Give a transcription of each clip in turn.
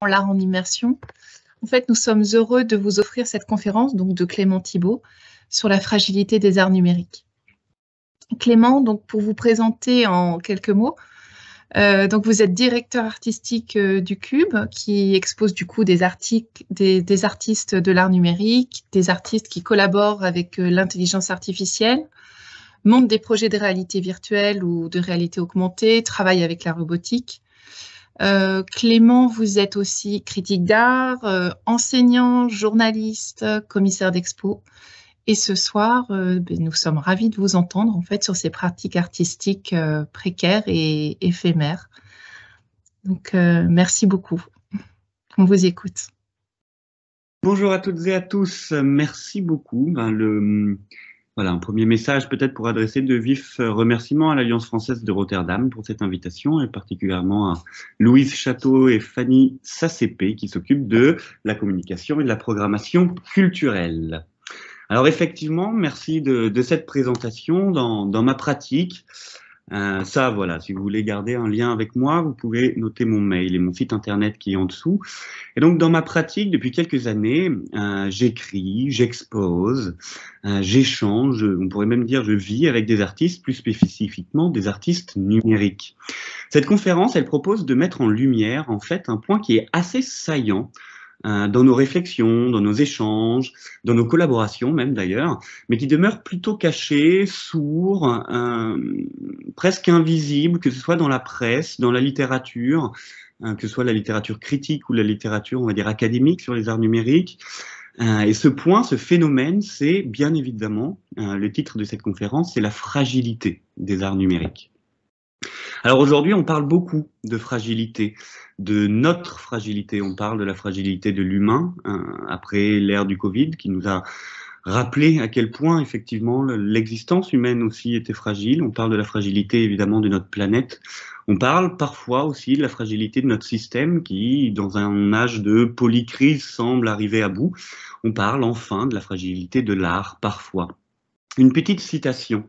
l'art en immersion. En fait, nous sommes heureux de vous offrir cette conférence donc de Clément Thibault sur la fragilité des arts numériques. Clément, donc pour vous présenter en quelques mots, donc vous êtes directeur artistique du Cube, qui expose du coup des artistes de l'art numérique, des artistes qui collaborent avec l'intelligence artificielle, montent des projets de réalité virtuelle ou de réalité augmentée, travaillent avec la robotique. Clément, vous êtes aussi critique d'art, enseignant, journaliste, commissaire d'expo. Et ce soir, nous sommes ravis de vous entendre en fait sur ces pratiques artistiques précaires et éphémères. Donc, merci beaucoup. On vous écoute. Bonjour à toutes et à tous. Merci beaucoup. Voilà, un premier message peut-être pour adresser de vifs remerciements à l'Alliance française de Rotterdam pour cette invitation et particulièrement à Louise Château et Fanny Sassépé qui s'occupent de la communication et de la programmation culturelle. Alors effectivement, merci de cette présentation dans ma pratique. Voilà, si vous voulez garder un lien avec moi, vous pouvez noter mon mail et mon site internet qui est en dessous. Et donc, dans ma pratique, depuis quelques années, j'écris, j'expose, j'échange, on pourrait même dire je vis avec des artistes, plus spécifiquement des artistes numériques. Cette conférence, elle propose de mettre en lumière, en fait, un point qui est assez saillant dans nos réflexions, dans nos échanges, dans nos collaborations même d'ailleurs, mais qui demeure plutôt caché, sourd, presque invisible, que ce soit dans la presse, dans la littérature, que ce soit la littérature critique ou la littérature, on va dire, académique sur les arts numériques. Et ce point, ce phénomène, c'est bien évidemment, le titre de cette conférence, c'est la fragilité des arts numériques. Alors aujourd'hui, on parle beaucoup de fragilité, de notre fragilité. On parle de la fragilité de l'humain après l'ère du Covid qui nous a rappelé à quel point effectivement l'existence humaine aussi était fragile. On parle de la fragilité évidemment de notre planète. On parle parfois aussi de la fragilité de notre système qui, dans un âge de polycrise, semble arriver à bout. On parle enfin de la fragilité de l'art parfois. Une petite citation.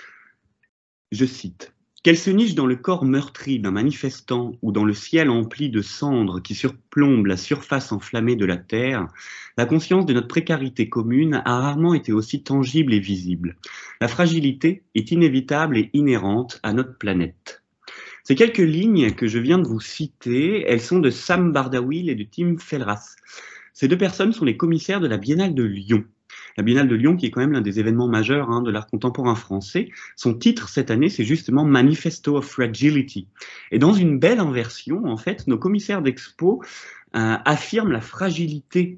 Je cite. Qu'elle se niche dans le corps meurtri d'un manifestant ou dans le ciel empli de cendres qui surplombe la surface enflammée de la terre, la conscience de notre précarité commune a rarement été aussi tangible et visible. La fragilité est inévitable et inhérente à notre planète. Ces quelques lignes que je viens de vous citer, elles sont de Sam Bardawil et de Tim Felras. Ces deux personnes sont les commissaires de la Biennale de Lyon. La Biennale de Lyon, qui est quand même l'un des événements majeurs de l'art contemporain français, son titre cette année, c'est justement Manifesto of Fragility. Et dans une belle inversion, en fait, nos commissaires d'expo affirment la fragilité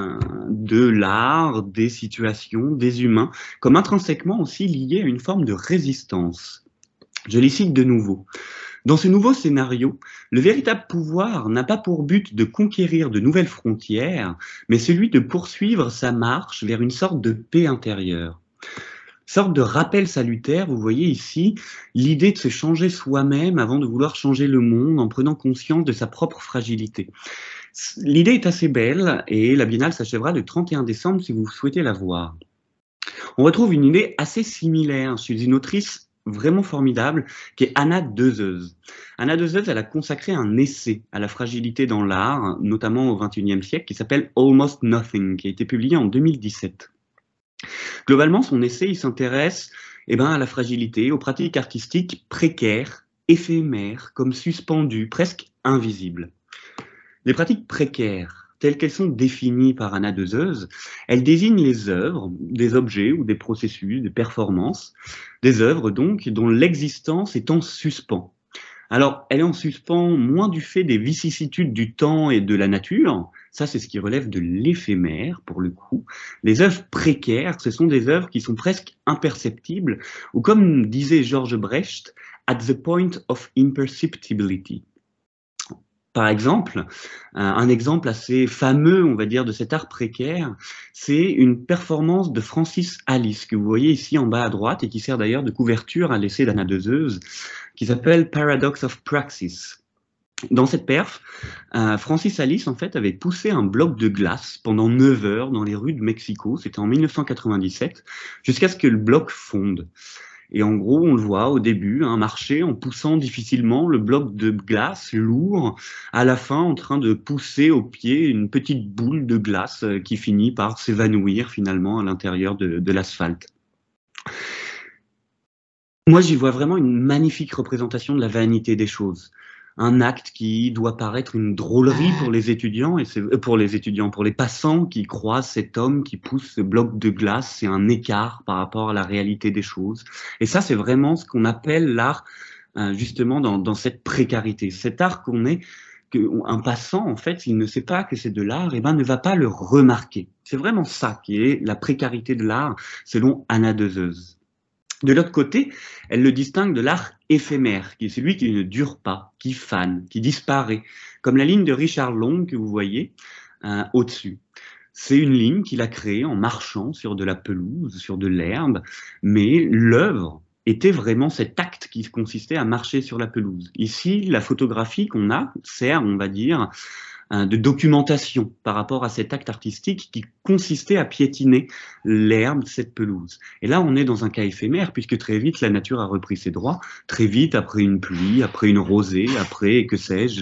de l'art, des situations, des humains, comme intrinsèquement aussi liés à une forme de résistance. Je les cite de nouveau. Dans ce nouveau scénario, le véritable pouvoir n'a pas pour but de conquérir de nouvelles frontières, mais celui de poursuivre sa marche vers une sorte de paix intérieure. Sorte de rappel salutaire, vous voyez ici, l'idée de se changer soi-même avant de vouloir changer le monde en prenant conscience de sa propre fragilité. L'idée est assez belle et la Biennale s'achèvera le 31 décembre si vous souhaitez la voir. On retrouve une idée assez similaire chez une autrice vraiment formidable, qui est Anna Deuzeuz. Anna Deuzeuz, elle a consacré un essai à la fragilité dans l'art, notamment au XXIe siècle, qui s'appelle Almost Nothing, qui a été publié en 2017. Globalement, son essai, il s'intéresse à la fragilité, aux pratiques artistiques précaires, éphémères, comme suspendues, presque invisibles. Les pratiques précaires, telles qu'elles sont définies par Anna Deuzeuz, elles désignent les œuvres, des objets ou des processus, des performances, des œuvres donc dont l'existence est en suspens. Alors, elle est en suspens moins du fait des vicissitudes du temps et de la nature, ça c'est ce qui relève de l'éphémère pour le coup. Les œuvres précaires, ce sont des œuvres qui sont presque imperceptibles, ou comme disait Georges Brecht, at the point of imperceptibility. Par exemple, un exemple assez fameux, on va dire, de cet art précaire, c'est une performance de Francis Alice, que vous voyez ici en bas à droite, et qui sert d'ailleurs de couverture à l'essai d'Anna Deuzeuz, qui s'appelle Paradox of Praxis. Dans cette perf, Francis Alice, en fait, avait poussé un bloc de glace pendant 9 heures dans les rues de Mexico, c'était en 1997, jusqu'à ce que le bloc fonde. Et en gros, on le voit au début, marcher en poussant difficilement le bloc de glace lourd, à la fin en train de pousser au pied une petite boule de glace qui finit par s'évanouir finalement à l'intérieur de l'asphalte. Moi, j'y vois vraiment une magnifique représentation de la vanité des choses. Un acte qui doit paraître une drôlerie pour les étudiants, et pour les passants qui croisent cet homme qui pousse ce bloc de glace, c'est un écart par rapport à la réalité des choses. Et ça, c'est vraiment ce qu'on appelle l'art, justement, dans cette précarité. Cet art qu'un passant, en fait, s'il ne sait pas que c'est de l'art, eh ben, ne va pas le remarquer. C'est vraiment ça qui est la précarité de l'art, selon Anna Deuzeuse. De l'autre côté, elle le distingue de l'art éphémère, qui est celui qui ne dure pas, qui fane, qui disparaît, comme la ligne de Richard Long que vous voyez au-dessus. C'est une ligne qu'il a créée en marchant sur de la pelouse, sur de l'herbe, mais l'œuvre était vraiment cet acte qui consistait à marcher sur la pelouse. Ici, la photographie qu'on a sert, on va dire, de documentation par rapport à cet acte artistique qui consistait à piétiner l'herbe de cette pelouse. Et là, on est dans un cas éphémère, puisque très vite, la nature a repris ses droits. Très vite, après une pluie, après une rosée, après, que sais-je,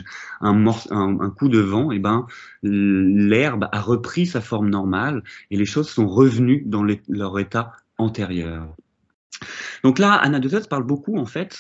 un coup de vent, eh ben, l'herbe a repris sa forme normale et les choses sont revenues dans leur état antérieur. Donc là, Anna Deuzeuse parle beaucoup en fait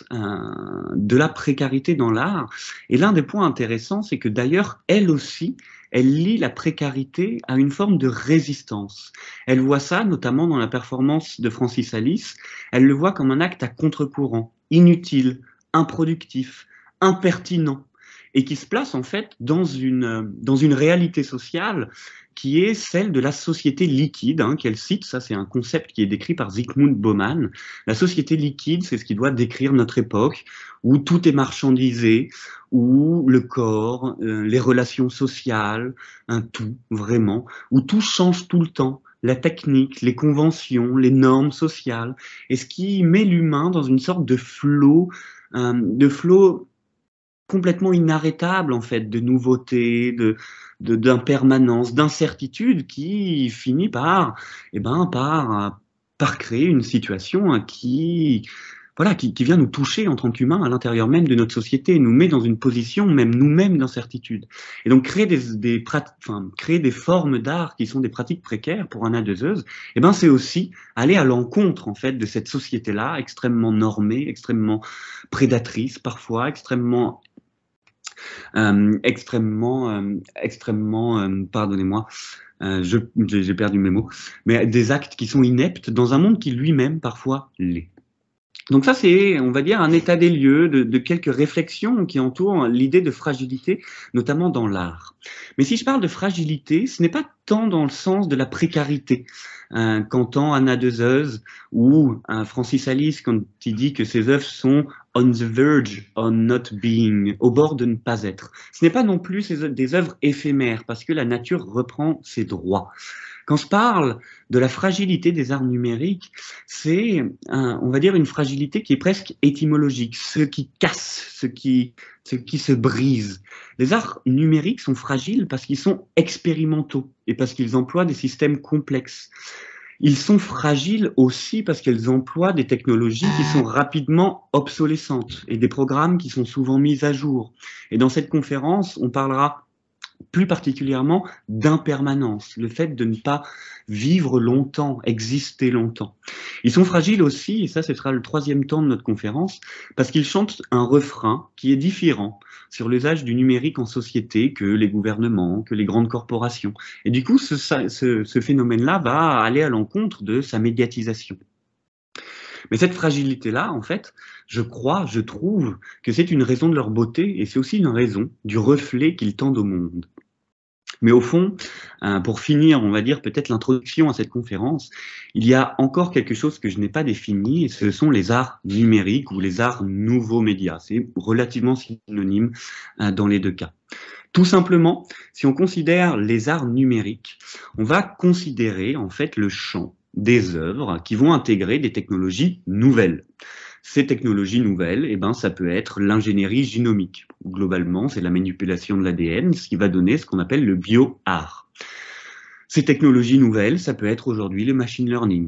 de la précarité dans l'art. Et l'un des points intéressants, c'est que d'ailleurs, elle aussi, elle lie la précarité à une forme de résistance. Elle voit ça notamment dans la performance de Francis Alice. Elle le voit comme un acte à contre-courant, inutile, improductif, impertinent, et qui se place en fait dans une réalité sociale qui est celle de la société liquide, qu'elle cite. Ça, c'est un concept qui est décrit par Zygmunt Bauman. La société liquide, c'est ce qui doit décrire notre époque, où tout est marchandisé, où le corps, les relations sociales, un tout, vraiment, où tout change tout le temps, la technique, les conventions, les normes sociales, et ce qui met l'humain dans une sorte de flot complètement inarrêtable, en fait, de nouveautés, d'impermanence, d'incertitude qui finit par créer une situation qui vient nous toucher en tant qu'humains à l'intérieur même de notre société, nous met dans une position même nous-mêmes d'incertitude. Et donc créer des formes d'art qui sont des pratiques précaires pour Anna Deuzeuse, c'est aussi aller à l'encontre en fait de cette société-là extrêmement normée, extrêmement prédatrice parfois, pardonnez-moi, j'ai perdu mes mots, mais des actes qui sont ineptes dans un monde qui lui-même parfois l'est. Donc ça, c'est, on va dire, un état des lieux de quelques réflexions qui entourent l'idée de fragilité, notamment dans l'art. Mais si je parle de fragilité, ce n'est pas tant dans le sens de la précarité qu'entend Anna Deuzeuse ou Francis Alice quand il dit que ses œuvres sont on the verge of not being, au bord de ne pas être. Ce n'est pas non plus des œuvres éphémères, parce que la nature reprend ses droits. Quand je parle de la fragilité des arts numériques, c'est, on va dire, une fragilité qui est presque étymologique, ce qui casse, ce qui se brise. Les arts numériques sont fragiles parce qu'ils sont expérimentaux et parce qu'ils emploient des systèmes complexes. Ils sont fragiles aussi parce qu'elles emploient des technologies qui sont rapidement obsolescentes et des programmes qui sont souvent mis à jour. Et dans cette conférence, on parlera plus particulièrement d'impermanence, le fait de ne pas vivre longtemps, exister longtemps. Ils sont fragiles aussi, et ça ce sera le troisième temps de notre conférence, parce qu'ils chantent un refrain qui est différent sur l'usage du numérique en société que les gouvernements, que les grandes corporations. Et du coup, ce phénomène-là va aller à l'encontre de sa médiatisation. Mais cette fragilité-là, en fait, je trouve que c'est une raison de leur beauté et c'est aussi une raison du reflet qu'ils tendent au monde. Mais au fond, pour finir, on va dire peut-être l'introduction à cette conférence, il y a encore quelque chose que je n'ai pas défini et ce sont les arts numériques ou les arts nouveaux médias. C'est relativement synonyme dans les deux cas. Tout simplement, si on considère les arts numériques, on va considérer en fait le champ des œuvres qui vont intégrer des technologies nouvelles. Ces technologies nouvelles, ça peut être l'ingénierie génomique. Globalement, c'est la manipulation de l'ADN, ce qui va donner ce qu'on appelle le bio-art. Ces technologies nouvelles, ça peut être aujourd'hui le machine learning.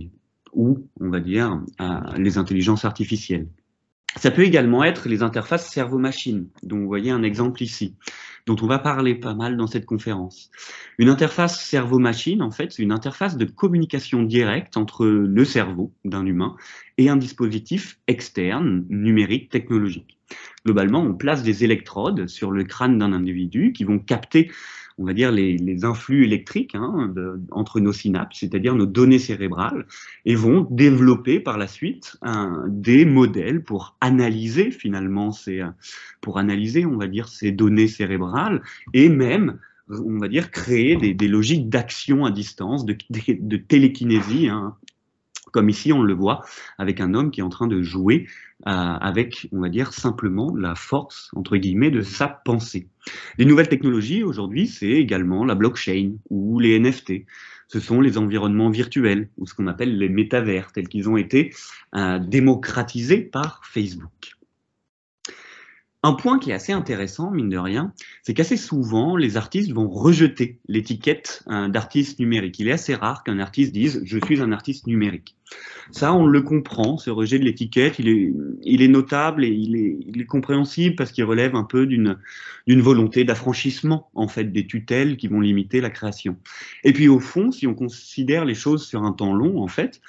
ou, on va dire, les intelligences artificielles. Ça peut également être les interfaces cerveau-machine, dont vous voyez un exemple ici, dont on va parler pas mal dans cette conférence. Une interface cerveau-machine, en fait, c'est une interface de communication directe entre le cerveau d'un humain et un dispositif externe, numérique, technologique. Globalement, on place des électrodes sur le crâne d'un individu qui vont capter, on va dire, les influx électriques entre nos synapses, c'est-à-dire nos données cérébrales, et vont développer par la suite des modèles pour analyser finalement on va dire, ces données cérébrales, et même, on va dire, créer des logiques d'action à distance, de télékinésie, comme ici on le voit avec un homme qui est en train de jouer avec, on va dire, simplement la force, entre guillemets, de sa pensée. Les nouvelles technologies aujourd'hui, c'est également la blockchain ou les NFT. Ce sont les environnements virtuels, ou ce qu'on appelle les métavers, tels qu'ils ont été démocratisés par Facebook. Un point qui est assez intéressant, mine de rien, c'est qu'assez souvent, les artistes vont rejeter l'étiquette d'artiste numérique. Il est assez rare qu'un artiste dise « je suis un artiste numérique ». Ça, on le comprend, ce rejet de l'étiquette, il est notable et il est compréhensible parce qu'il relève un peu d'une volonté d'affranchissement, en fait, des tutelles qui vont limiter la création. Et puis, au fond, si on considère les choses sur un temps long, en fait,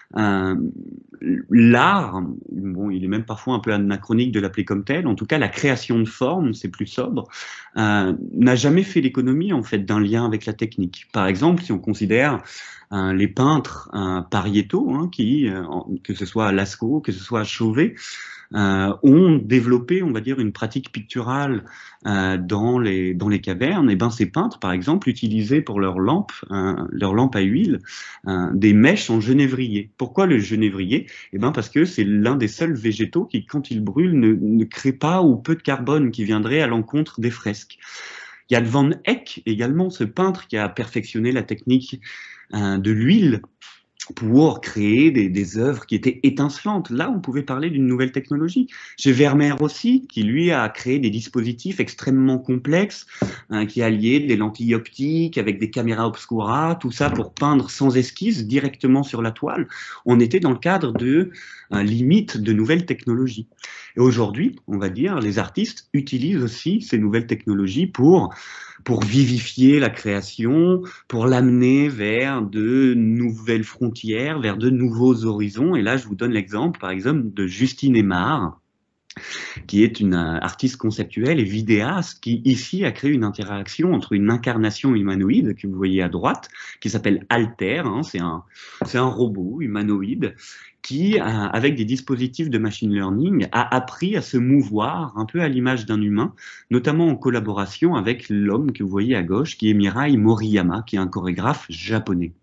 l'art, bon, il est même parfois un peu anachronique de l'appeler comme tel, en tout cas la création de forme, c'est plus sobre, n'a jamais fait l'économie en fait d'un lien avec la technique. Par exemple, si on considère les peintres pariétaux, que ce soit à Lascaux, que ce soit à Chauvet, ont développé, on va dire, une pratique picturale dans les cavernes. Et ben ces peintres, par exemple, utilisaient pour leurs lampes à huile, des mèches en genévrier. Pourquoi le genévrier? Eh ben parce que c'est l'un des seuls végétaux qui, quand il brûle, ne crée pas ou peu de carbone qui viendrait à l'encontre des fresques. Jan van Eyck, également, ce peintre qui a perfectionné la technique de l'huile pour créer des œuvres qui étaient étincelantes. Là, on pouvait parler d'une nouvelle technologie. Chez Vermeer aussi, qui lui a créé des dispositifs extrêmement complexes, qui alliaient des lentilles optiques avec des caméras obscura, tout ça pour peindre sans esquisse directement sur la toile. On était dans le cadre de limite de nouvelles technologies. Et aujourd'hui, on va dire, les artistes utilisent aussi ces nouvelles technologies pour vivifier la création, pour l'amener vers de nouvelles frontières, vers de nouveaux horizons. Et là, je vous donne l'exemple, par exemple, de Justine Aymar, qui est une artiste conceptuelle et vidéaste, qui ici a créé une interaction entre une incarnation humanoïde que vous voyez à droite, qui s'appelle Alter, c'est un robot humanoïde, qui, avec des dispositifs de machine learning, a appris à se mouvoir un peu à l'image d'un humain, notamment en collaboration avec l'homme que vous voyez à gauche, qui est Mirai Moriyama, qui est un chorégraphe japonais.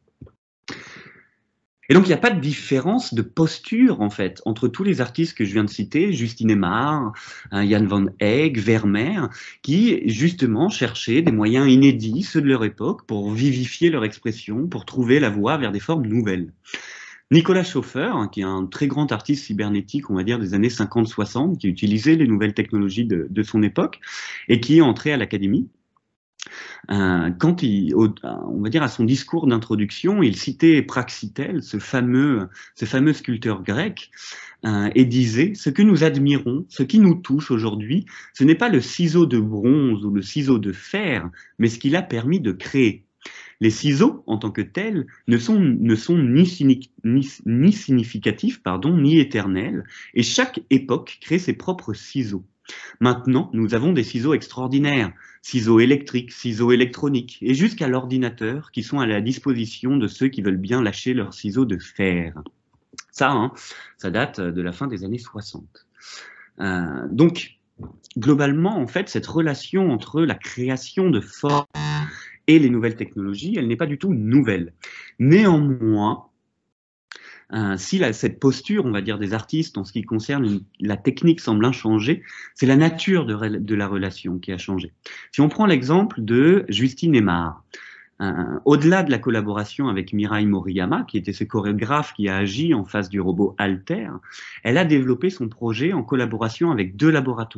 Et donc, il n'y a pas de différence de posture, en fait, entre tous les artistes que je viens de citer, Justine Aymar, Jan van Eyck, Vermeer, qui, justement, cherchaient des moyens inédits, ceux de leur époque, pour vivifier leur expression, pour trouver la voie vers des formes nouvelles. Nicolas Schoeffer, qui est un très grand artiste cybernétique, on va dire des années 50-60, qui utilisait les nouvelles technologies de son époque et qui est entré à l'académie. Quand on va dire à son discours d'introduction, il citait Praxitèle, ce fameux sculpteur grec, et disait « Ce que nous admirons, ce qui nous touche aujourd'hui, ce n'est pas le ciseau de bronze ou le ciseau de fer, mais ce qu'il a permis de créer. » Les ciseaux, en tant que tels, ne sont ni significatifs, ni éternels, et chaque époque crée ses propres ciseaux. Maintenant, nous avons des ciseaux extraordinaires, ciseaux électriques, ciseaux électroniques, et jusqu'à l'ordinateur, qui sont à la disposition de ceux qui veulent bien lâcher leurs ciseaux de fer. Ça date de la fin des années 60. Donc, globalement, en fait, cette relation entre la création de formes et les nouvelles technologies, elle n'est pas du tout nouvelle. Néanmoins, si cette posture, on va dire, des artistes en ce qui concerne la technique semble inchangée, c'est la nature de la relation qui a changé. Si on prend l'exemple de Justine Aymar, au-delà de la collaboration avec Mirai Moriyama, qui était ce chorégraphe qui a agi en face du robot Alter, elle a développé son projet en collaboration avec 2 laboratoires.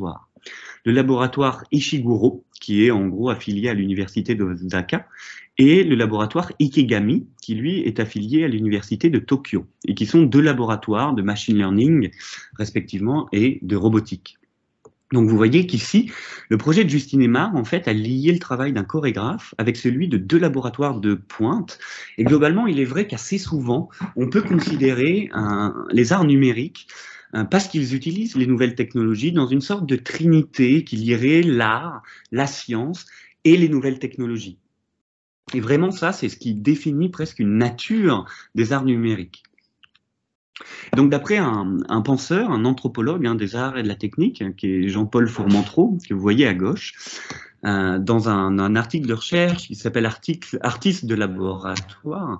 le laboratoire Ishiguro, qui est en gros affilié à l'université d'Osaka, et le laboratoire Ikegami, qui lui est affilié à l'université de Tokyo, et qui sont deux laboratoires de machine learning, respectivement, et de robotique. Donc vous voyez qu'ici, le projet de Justine Aymard, en fait, a lié le travail d'un chorégraphe avec celui de deux laboratoires de pointe. Et globalement, il est vrai qu'assez souvent, on peut considérer les arts numériques, parce qu'ils utilisent les nouvelles technologies, dans une sorte de trinité qui lierait l'art, la science et les nouvelles technologies. Et vraiment, ça, c'est ce qui définit presque une nature des arts numériques. Donc, d'après un penseur, un anthropologue des arts et de la technique, qui est Jean-Paul Fourmentreau, que vous voyez à gauche, dans un article de recherche qui s'appelle Artistes de laboratoire,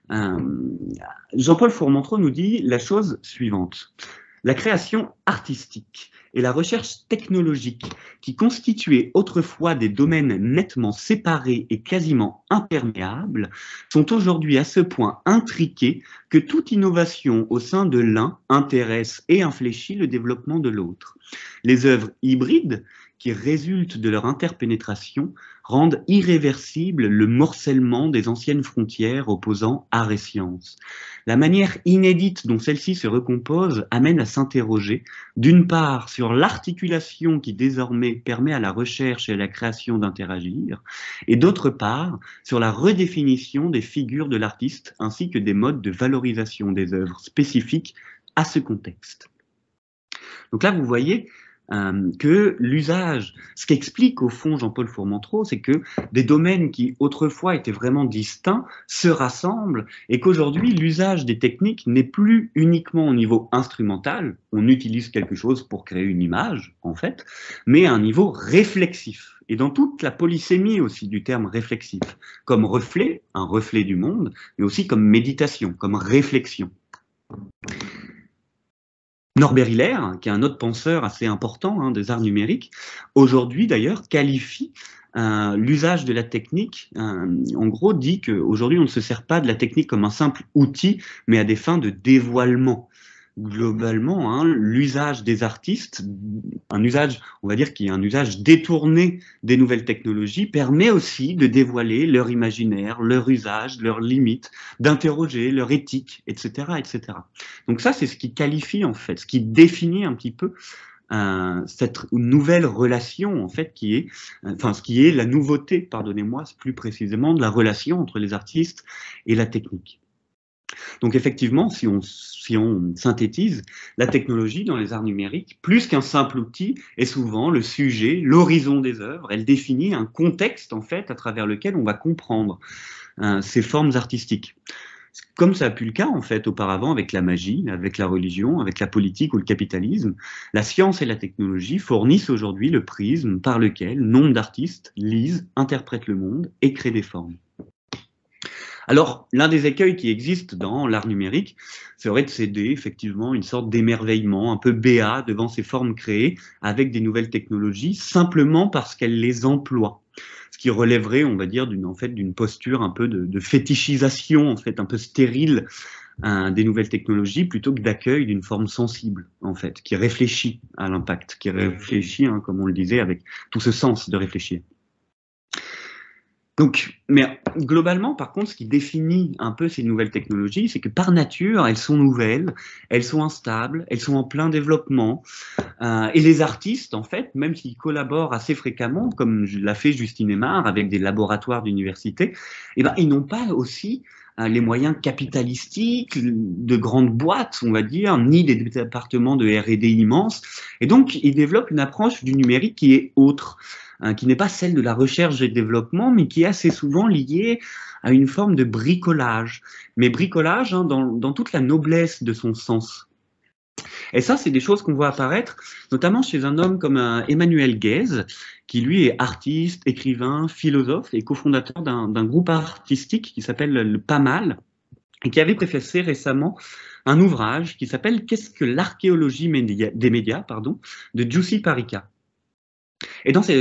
Jean-Paul Fourmentreau nous dit la chose suivante. La création artistique et la recherche technologique, qui constituaient autrefois des domaines nettement séparés et quasiment imperméables, sont aujourd'hui à ce point intriqués que toute innovation au sein de l'un intéresse et infléchit le développement de l'autre. Les œuvres hybrides, qui résultent de leur interpénétration, rendent irréversible le morcellement des anciennes frontières opposant art et science. La manière inédite dont celle-ci se recompose amène à s'interroger, d'une part, sur l'articulation qui désormais permet à la recherche et à la création d'interagir, et d'autre part, sur la redéfinition des figures de l'artiste ainsi que des modes de valorisation des œuvres spécifiques à ce contexte. Donc là, vous voyez que l'usage, ce qu'explique au fond Jean-Paul Fourmentreau, c'est que des domaines qui autrefois étaient vraiment distincts se rassemblent et qu'aujourd'hui l'usage des techniques n'est plus uniquement au niveau instrumental, on utilise quelque chose pour créer une image en fait, mais à un niveau réflexif. Et dans toute la polysémie aussi du terme réflexif, comme reflet, un reflet du monde, mais aussi comme méditation, comme réflexion. Norbert Hiller, qui est un autre penseur assez important des arts numériques, aujourd'hui d'ailleurs qualifie l'usage de la technique, en gros dit qu'aujourd'hui on ne se sert pas de la technique comme un simple outil, mais à des fins de dévoilement. Globalement, l'usage des artistes, un usage, on va dire, qui est un usage détourné des nouvelles technologies, permet aussi de dévoiler leur imaginaire, leur usage, leurs limites, d'interroger leur éthique, etc., etc. Donc ça, c'est ce qui qualifie en fait, ce qui définit un petit peu cette nouvelle relation en fait qui est, ce qui est la nouveauté, pardonnez-moi, plus précisément de la relation entre les artistes et la technique. Donc effectivement, si on synthétise, la technologie dans les arts numériques, plus qu'un simple outil, est souvent le sujet, l'horizon des œuvres. Elle définit un contexte en fait à travers lequel on va comprendre ces formes artistiques. Comme ça a pu le cas en fait auparavant avec la magie, avec la religion, avec la politique ou le capitalisme, la science et la technologie fournissent aujourd'hui le prisme par lequel nombre d'artistes lisent, interprètent le monde et créent des formes. Alors, l'un des écueils qui existent dans l'art numérique serait de céder effectivement une sorte d'émerveillement un peu béat devant ces formes créées avec des nouvelles technologies, simplement parce qu'elles les emploient. Ce qui relèverait, on va dire, d'une posture un peu de fétichisation, en fait, un peu stérile des nouvelles technologies, plutôt que d'accueil d'une forme sensible, en fait, qui réfléchit à l'impact, qui réfléchit, comme on le disait, avec tout ce sens de réfléchir. Donc, mais globalement, par contre, ce qui définit un peu ces nouvelles technologies, c'est que par nature, elles sont nouvelles, elles sont instables, elles sont en plein développement. Et les artistes, en fait, même s'ils collaborent assez fréquemment, comme l'a fait Justine Aymard avec des laboratoires d'université, ils n'ont pas aussi les moyens capitalistiques de grandes boîtes, on va dire, ni des départements de R&D immenses. Et donc, ils développent une approche du numérique qui est autre, qui n'est pas celle de la recherche et développement, mais qui est assez souvent liée à une forme de bricolage. Mais bricolage dans toute la noblesse de son sens. Et ça, c'est des choses qu'on voit apparaître, notamment chez un homme comme Emmanuel Guèze, qui lui est artiste, écrivain, philosophe et cofondateur d'un groupe artistique qui s'appelle le Pas Mal, et qui avait préfacé récemment un ouvrage qui s'appelle « Qu'est-ce que l'archéologie des médias ?» de Jussi Parikka. Et dans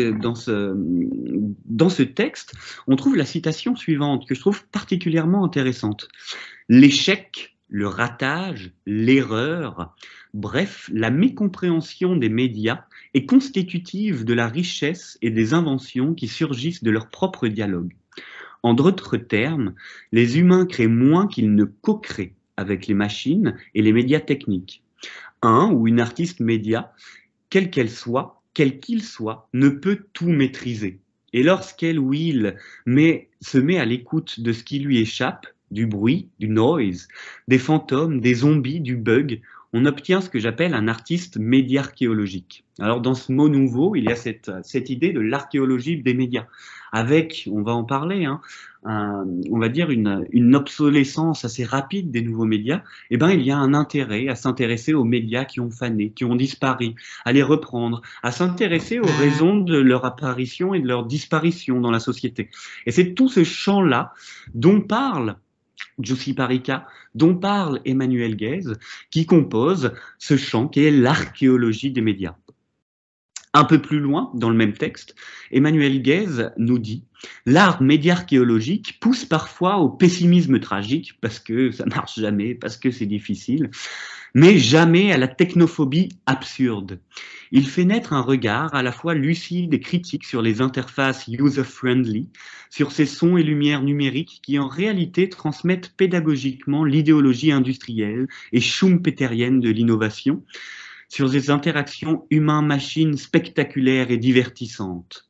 ce texte, on trouve la citation suivante que je trouve particulièrement intéressante. « L'échec le ratage, l'erreur, bref, la mécompréhension des médias est constitutive de la richesse et des inventions qui surgissent de leur propre dialogue. En d'autres termes, les humains créent moins qu'ils ne co-créent avec les machines et les médias techniques. Un ou une artiste média, quelle qu'elle soit, quel qu'il soit, ne peut tout maîtriser. Et lorsqu'elle ou il se met à l'écoute de ce qui lui échappe, du bruit, du noise, des fantômes, des zombies, du bug, on obtient ce que j'appelle un artiste médiarchéologique. Alors dans ce mot nouveau, il y a cette idée de l'archéologie des médias, avec, on va en parler, on va dire une obsolescence assez rapide des nouveaux médias. Eh ben, il y a un intérêt à s'intéresser aux médias qui ont fané, qui ont disparu, à les reprendre, à s'intéresser aux raisons de leur apparition et de leur disparition dans la société. Et c'est tout ce champ-là dont parle Jussi Parikka, dont parle Emmanuel Guez, qui compose ce champ qui est l'archéologie des médias. Un peu plus loin, dans le même texte, Emmanuel Guez nous dit « L'art médiarchéologique pousse parfois au pessimisme tragique, parce que ça marche jamais, parce que c'est difficile, mais jamais à la technophobie absurde. Il fait naître un regard à la fois lucide et critique sur les interfaces user-friendly, sur ces sons et lumières numériques qui en réalité transmettent pédagogiquement l'idéologie industrielle et schumpeterienne de l'innovation, sur des interactions humain-machine spectaculaires et divertissantes,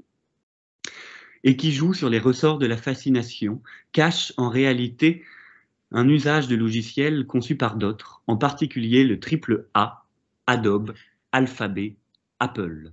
et qui jouent sur les ressorts de la fascination, cachent en réalité un usage de logiciels conçus par d'autres, en particulier le triple A, Adobe, Alphabet, Apple.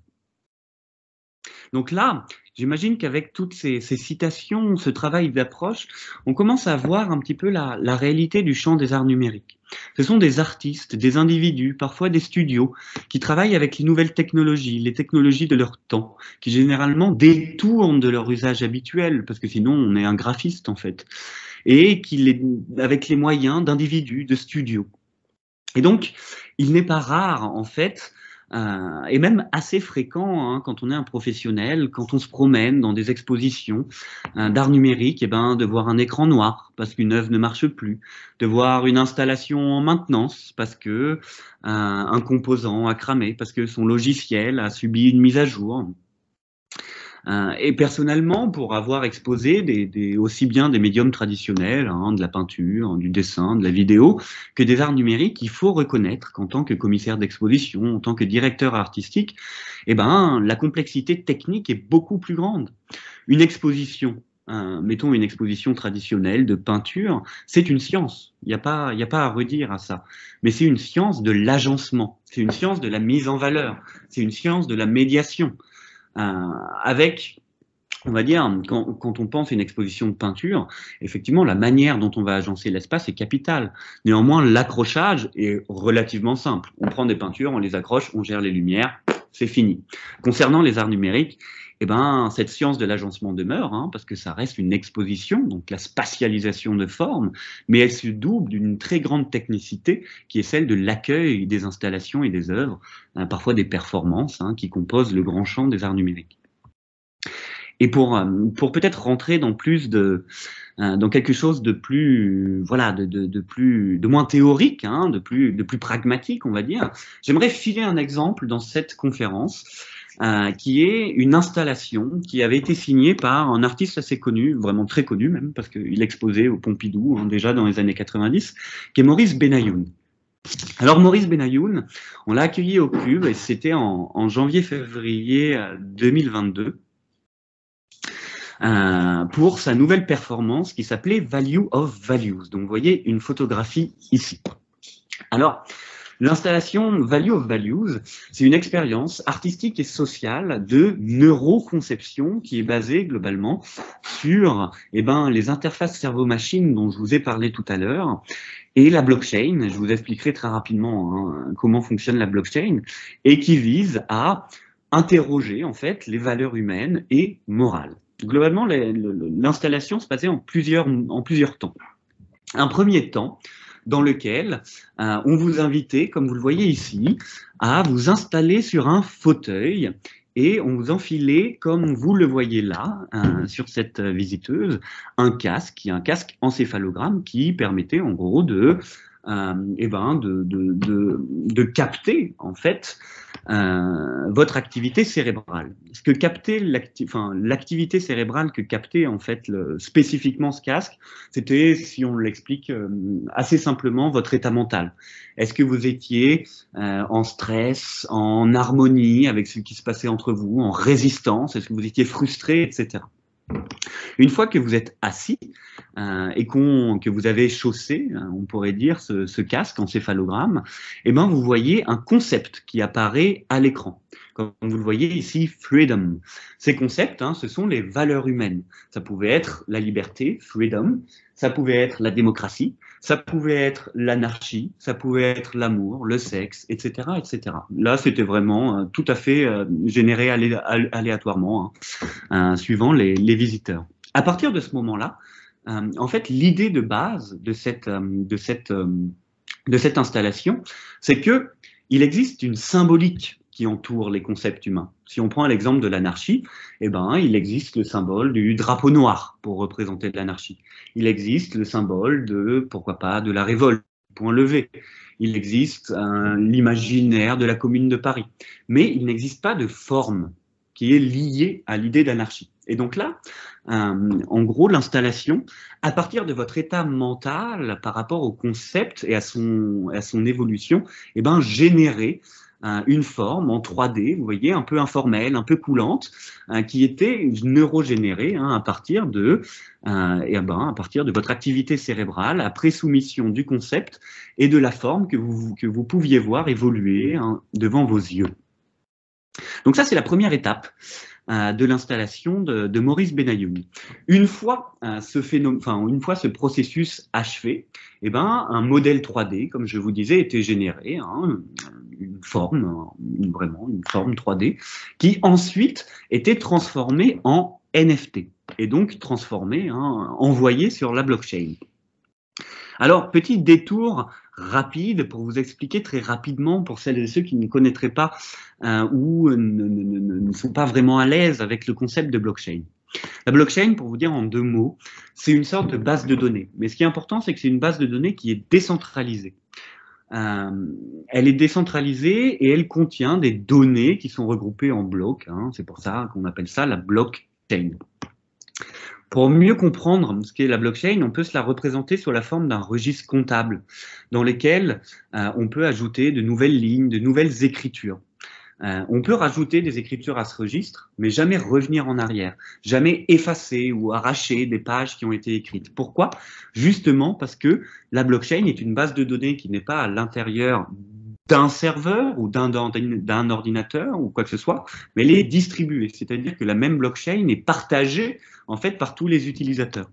Donc là, j'imagine qu'avec toutes ces citations, ce travail d'approche, on commence à voir un petit peu la réalité du champ des arts numériques. Ce sont des artistes, des individus, parfois des studios, qui travaillent avec les nouvelles technologies, les technologies de leur temps, qui généralement détournent de leur usage habituel, parce que sinon on est un graphiste en fait, et avec les moyens d'individus, de studios. Et donc, il n'est pas rare en fait, et même assez fréquent quand on est un professionnel, quand on se promène dans des expositions d'art numérique, de voir un écran noir parce qu'une œuvre ne marche plus, de voir une installation en maintenance parce que un composant a cramé, parce que son logiciel a subi une mise à jour. Et personnellement, pour avoir exposé aussi bien des médiums traditionnels, de la peinture, du dessin, de la vidéo, que des arts numériques, il faut reconnaître qu'en tant que commissaire d'exposition, en tant que directeur artistique, la complexité technique est beaucoup plus grande. Une exposition, mettons une exposition traditionnelle de peinture, c'est une science. Il n'y a pas à redire à ça. Mais c'est une science de l'agencement, c'est une science de la mise en valeur, c'est une science de la médiation. Avec, on va dire, quand on pense à une exposition de peinture, effectivement, la manière dont on va agencer l'espace est capitale. Néanmoins, l'accrochage est relativement simple. On prend des peintures, on les accroche, on gère les lumières, c'est fini. Concernant les arts numériques, cette science de l'agencement demeure, parce que ça reste une exposition, donc la spatialisation de formes, mais elle se double d'une très grande technicité qui est celle de l'accueil des installations et des œuvres, parfois des performances, qui composent le grand champ des arts numériques. Et pour peut-être rentrer dans dans quelque chose de plus, de moins théorique, de plus pragmatique, on va dire, j'aimerais filer un exemple dans cette conférence, qui est une installation qui avait été signée par un artiste assez connu, vraiment très connu même, parce qu'il exposait au Pompidou déjà dans les années 90, qui est Maurice Benayoun. Alors Maurice Benayoun, on l'a accueilli au Cube, et c'était en janvier-février 2022, pour sa nouvelle performance qui s'appelait Value of Values. Donc vous voyez une photographie ici. Alors, l'installation Value of Values, c'est une expérience artistique et sociale de neuroconception qui est basée globalement sur les interfaces cerveau-machine dont je vous ai parlé tout à l'heure et la blockchain. Je vous expliquerai très rapidement comment fonctionne la blockchain et qui vise à interroger en fait les valeurs humaines et morales. Globalement, l'installation se passait en plusieurs temps. Un premier temps dans lequel on vous invitait, comme vous le voyez ici, à vous installer sur un fauteuil et on vous enfilait, comme vous le voyez là, sur cette visiteuse, un casque encéphalogramme qui permettait en gros de de capter en fait votre activité cérébrale. Ce que capter l'activité cérébrale que captait en fait spécifiquement ce casque, c'était, si on l'explique assez simplement, votre état mental. Est-ce que vous étiez en stress, en harmonie avec ce qui se passait entre vous, en résistance, est-ce que vous étiez frustré, etc. Une fois que vous êtes assis et que vous avez chaussé, on pourrait dire, ce casque encéphalogramme, eh ben, vous voyez un concept qui apparaît à l'écran. Comme vous le voyez ici, freedom. Ces concepts, ce sont les valeurs humaines. Ça pouvait être la liberté, freedom, ça pouvait être la démocratie, ça pouvait être l'anarchie, ça pouvait être l'amour, le sexe, etc., etc. Là, c'était vraiment tout à fait généré aléatoirement, suivant les visiteurs. À partir de ce moment-là, en fait, l'idée de base de cette installation, c'est que il existe une symbolique qui entoure les concepts humains. Si on prend l'exemple de l'anarchie, eh ben, il existe le symbole du drapeau noir pour représenter l'anarchie. Il existe le symbole de, pourquoi pas, de la révolte, point levé. Il existe l'imaginaire de la Commune de Paris. Mais il n'existe pas de forme qui est liée à l'idée d'anarchie. Et donc là, en gros, l'installation, à partir de votre état mental par rapport au concept et à son évolution, eh ben, générer une forme en 3D, vous voyez, un peu informelle, un peu coulante, qui était neurogénérée à partir de votre activité cérébrale, après soumission du concept et de la forme que vous pouviez voir évoluer devant vos yeux. Donc ça, c'est la première étape de l'installation de Maurice Benayoun. Une fois ce processus achevé, eh ben, un modèle 3D, comme je vous disais, était généré, une forme 3D, qui ensuite était transformée en NFT, et donc transformée, envoyée sur la blockchain. Alors, petit détour rapide pour vous expliquer très rapidement, pour celles et ceux qui ne connaîtraient pas ou ne sont pas vraiment à l'aise avec le concept de blockchain. La blockchain, pour vous dire en 2 mots, c'est une sorte de base de données. Mais ce qui est important, c'est que c'est une base de données qui est décentralisée. Elle est décentralisée et elle contient des données qui sont regroupées en blocs. C'est pour ça qu'on appelle ça la blockchain. Pour mieux comprendre ce qu'est la blockchain, on peut se la représenter sous la forme d'un registre comptable dans lequel on peut ajouter de nouvelles lignes, de nouvelles écritures. On peut rajouter des écritures à ce registre, mais jamais revenir en arrière, jamais effacer ou arracher des pages qui ont été écrites. Pourquoi? Justement parce que la blockchain est une base de données qui n'est pas à l'intérieur d'un serveur ou d'un ordinateur ou quoi que ce soit, mais elle est distribuée, c'est-à-dire que la même blockchain est partagée en fait par tous les utilisateurs.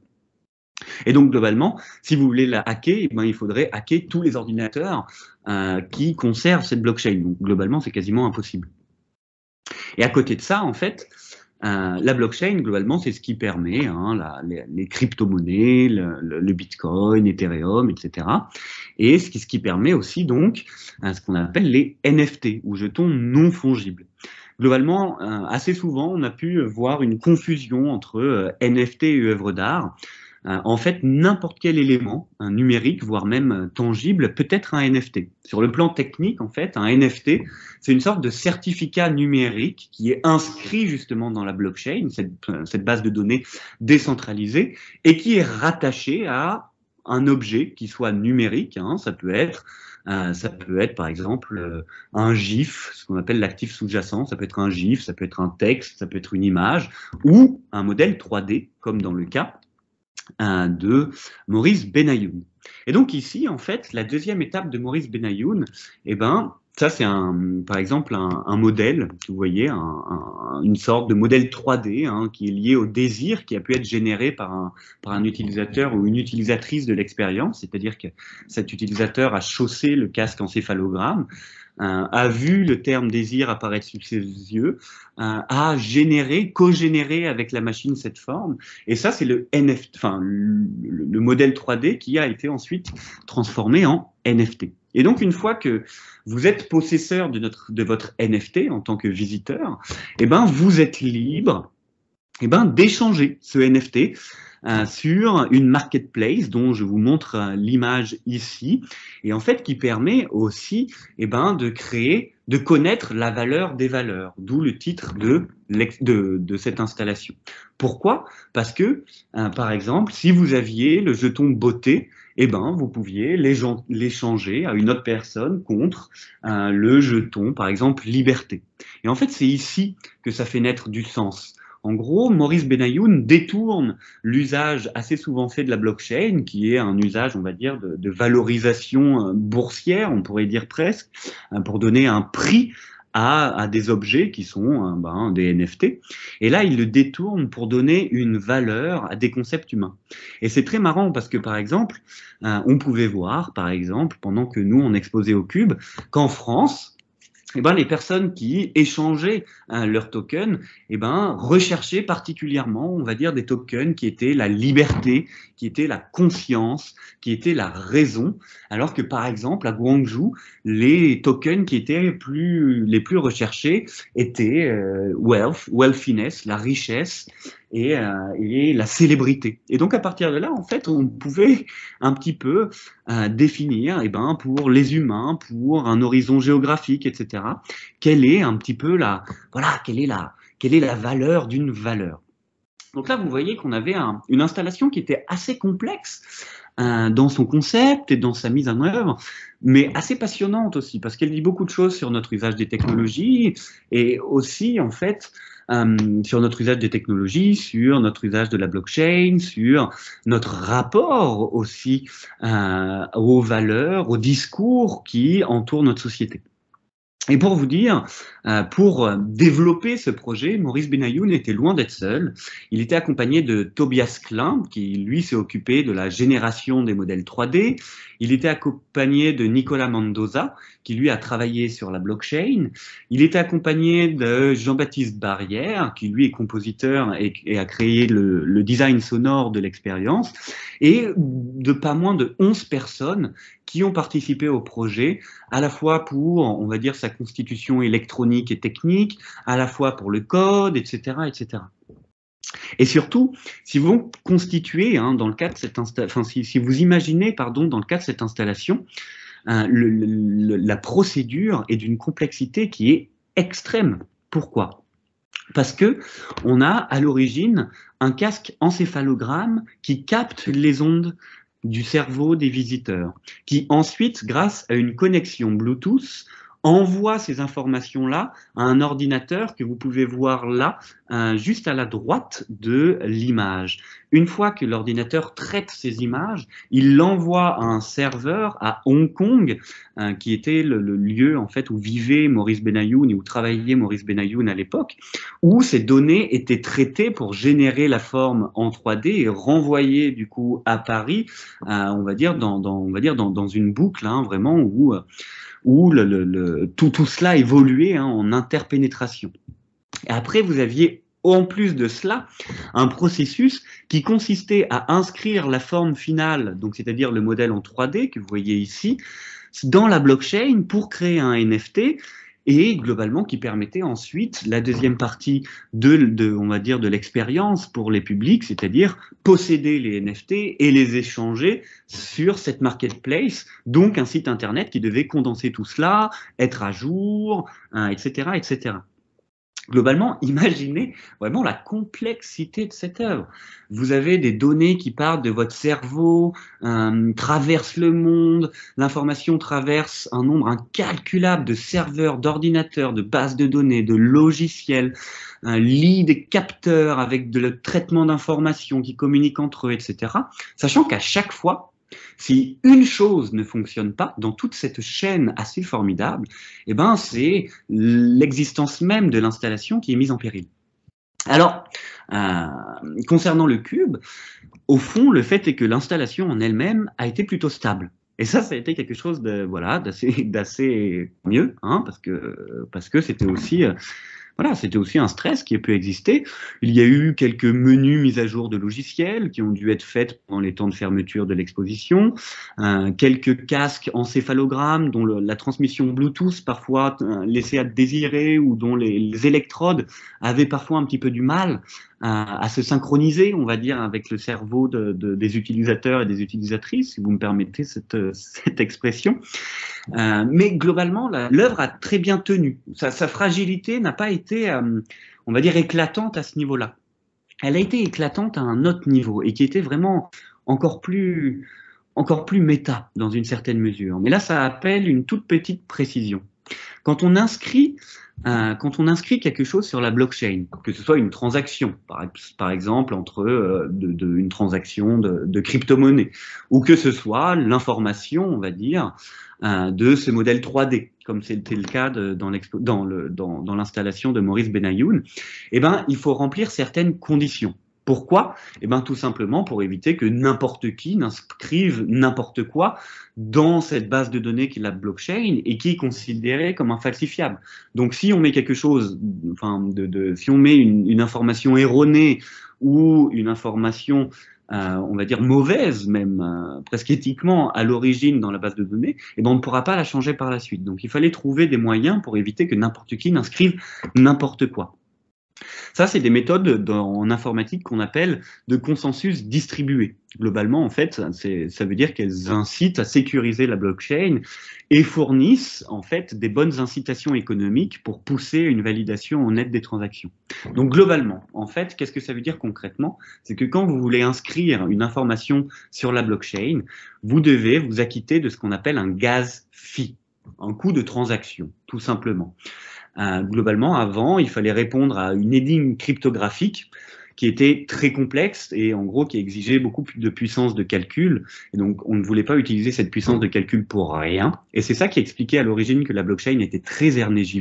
Et donc globalement, si vous voulez la hacker, eh ben, il faudrait hacker tous les ordinateurs qui conservent cette blockchain. Donc globalement, c'est quasiment impossible. Et à côté de ça, en fait, la blockchain, globalement, c'est ce qui permet les crypto-monnaies, le Bitcoin, Ethereum, etc. Et ce qui permet aussi donc ce qu'on appelle les NFT, ou jetons non fongibles. Globalement, assez souvent, on a pu voir une confusion entre NFT et œuvres d'art. En fait, n'importe quel élément numérique, voire même tangible, peut être un NFT. Sur le plan technique, en fait, un NFT, c'est une sorte de certificat numérique qui est inscrit justement dans la blockchain, cette base de données décentralisée, et qui est rattaché à un objet qui soit numérique. Ça peut être par exemple un GIF, ce qu'on appelle l'actif sous-jacent, ça peut être un GIF, ça peut être un texte, ça peut être une image, ou un modèle 3D, comme dans le cas de Maurice Benayoun. Et donc ici, en fait, la deuxième étape de Maurice Benayoun, eh ben, ça c'est par exemple un modèle, vous voyez, une sorte de modèle 3D qui est lié au désir qui a pu être généré par un utilisateur ou une utilisatrice de l'expérience, c'est-à-dire que cet utilisateur a chaussé le casque encéphalogramme, a vu le terme désir apparaître sous ses yeux, a co-généré avec la machine cette forme, et ça c'est le NFT, le modèle 3D qui a été ensuite transformé en NFT. Et donc une fois que vous êtes possesseur de votre NFT en tant que visiteur, eh ben vous êtes libre d'échanger ce NFT sur une marketplace dont je vous montre l'image ici, et en fait qui permet aussi de connaître la valeur des valeurs, d'où le titre de cette installation. Pourquoi? Parce que, par exemple, si vous aviez le jeton beauté, vous pouviez l'échanger à une autre personne contre le jeton, par exemple, liberté. Et en fait, c'est ici que ça fait naître du sens. En gros, Maurice Benayoun détourne l'usage assez souvent fait de la blockchain, qui est un usage, on va dire, de valorisation boursière, on pourrait dire presque, pour donner un prix à des objets qui sont des NFT. Et là, il le détourne pour donner une valeur à des concepts humains. Et c'est très marrant parce que, par exemple, on pouvait voir, par exemple, pendant que nous, on exposait au Cube, qu'en France, les personnes qui échangeaient leurs tokens, recherchaient particulièrement, on va dire, des tokens qui étaient la liberté, qui étaient la conscience, qui étaient la raison, alors que par exemple à Guangzhou, les tokens qui étaient les plus recherchés étaient wealthiness, la richesse, et la célébrité. Et donc à partir de là, en fait, on pouvait un petit peu définir, pour les humains, pour un horizon géographique, etc., quelle est un petit peu quelle est la valeur d'une valeur. Donc là, vous voyez qu'on avait une installation qui était assez complexe dans son concept et dans sa mise en œuvre, mais assez passionnante aussi, parce qu'elle dit beaucoup de choses sur notre usage des technologies et aussi, en fait, sur notre usage des technologies, sur notre usage de la blockchain, sur notre rapport aussi aux valeurs, aux discours qui entourent notre société. Et pour vous dire, pour développer ce projet, Maurice Benayoun était loin d'être seul. Il était accompagné de Tobias Klein, qui lui s'est occupé de la génération des modèles 3D. Il était accompagné de Nicolas Mendoza, qui lui a travaillé sur la blockchain. Il était accompagné de Jean-Baptiste Barrière, qui lui est compositeur et a créé le design sonore de l'expérience, et de pas moins de 11 personnes qui ont participé au projet, à la fois pour, on va dire, sa constitution électronique et technique, à la fois pour le code, etc., etc. Et surtout, si vous constituez, dans le cadre de cette si vous imaginez, dans le cadre de cette installation, la procédure est d'une complexité qui est extrême. Pourquoi? Parce que on a à l'origine un casque encéphalogramme qui capte les ondes du cerveau des visiteurs, qui ensuite, grâce à une connexion Bluetooth, envoie ces informations-là à un ordinateur que vous pouvez voir là, juste à la droite de l'image. Une fois que l'ordinateur traite ces images, il l'envoie à un serveur à Hong Kong, qui était le lieu en fait où vivait Maurice Benayoun et où travaillait Maurice Benayoun à l'époque, où ces données étaient traitées pour générer la forme en 3D et renvoyer du coup à Paris, on va dire dans une boucle, vraiment où tout cela évoluait en interpénétration. Et après, vous aviez, en plus de cela, un processus qui consistait à inscrire la forme finale, donc c'est-à-dire le modèle en 3D que vous voyez ici, dans la blockchain pour créer un NFT, et globalement qui permettait ensuite la deuxième partie on va dire de l'expérience pour les publics, c'est-à-dire posséder les NFT et les échanger sur cette marketplace, donc un site internet qui devait condenser tout cela, être à jour, etc., etc. Globalement, imaginez vraiment la complexité de cette œuvre. Vous avez des données qui partent de votre cerveau, traversent le monde, l'information traverse un nombre incalculable de serveurs, d'ordinateurs, de bases de données, de logiciels, lit des capteurs avec le traitement d'informations qui communiquent entre eux, etc. Sachant qu'à chaque fois, si une chose ne fonctionne pas dans toute cette chaîne assez formidable, c'est l'existence même de l'installation qui est mise en péril. Alors, concernant le cube, au fond, le fait est que l'installation en elle-même a été plutôt stable. Et ça a été quelque chose d'assez mieux, parce que c'était aussi c'était aussi un stress qui a pu exister. Il y a eu quelques menus mises à jour de logiciels qui ont dû être faites pendant les temps de fermeture de l'exposition, quelques casques encéphalogrammes dont la transmission Bluetooth parfois laissait à désirer ou dont les électrodes avaient parfois un petit peu du mal à se synchroniser, on va dire, avec le cerveau des utilisateurs et des utilisatrices, si vous me permettez cette expression. Mais globalement, l'œuvre a très bien tenu. Sa fragilité n'a pas été, on va dire, éclatante à ce niveau-là. Elle a été éclatante à un autre niveau et qui était vraiment encore plus méta dans une certaine mesure. Mais là, ça appelle une toute petite précision. Quand on inscrit quelque chose sur la blockchain, que ce soit une transaction, par exemple entre une transaction de crypto-monnaie, ou que ce soit l'information, on va dire, de ce modèle 3D, comme c'était le cas dans l'installation de Maurice Benayoun, eh ben, il faut remplir certaines conditions. Pourquoi? Eh ben, tout simplement pour éviter que n'importe qui n'inscrive n'importe quoi dans cette base de données qui est la blockchain et qui est considérée comme infalsifiable. Donc, si on met quelque chose, si on met une information erronée ou une information, on va dire mauvaise même, presque éthiquement à l'origine dans la base de données, eh ben, on ne pourra pas la changer par la suite. Donc, il fallait trouver des moyens pour éviter que n'importe qui n'inscrive n'importe quoi. Ça, c'est des méthodes en informatique qu'on appelle de consensus distribué. Globalement, en fait, ça veut dire qu'elles incitent à sécuriser la blockchain et fournissent, en fait, des bonnes incitations économiques pour pousser une validation honnête des transactions. Donc, globalement, en fait, qu'est-ce que ça veut dire concrètement? C'est que quand vous voulez inscrire une information sur la blockchain, vous devez vous acquitter de ce qu'on appelle un gas fee, un coût de transaction, tout simplement. Globalement, avant, il fallait répondre à une énigme cryptographique qui était très complexe et en gros qui exigeait beaucoup de puissance de calcul. Et donc, on ne voulait pas utiliser cette puissance de calcul pour rien. Et c'est ça qui expliquait à l'origine que la blockchain était très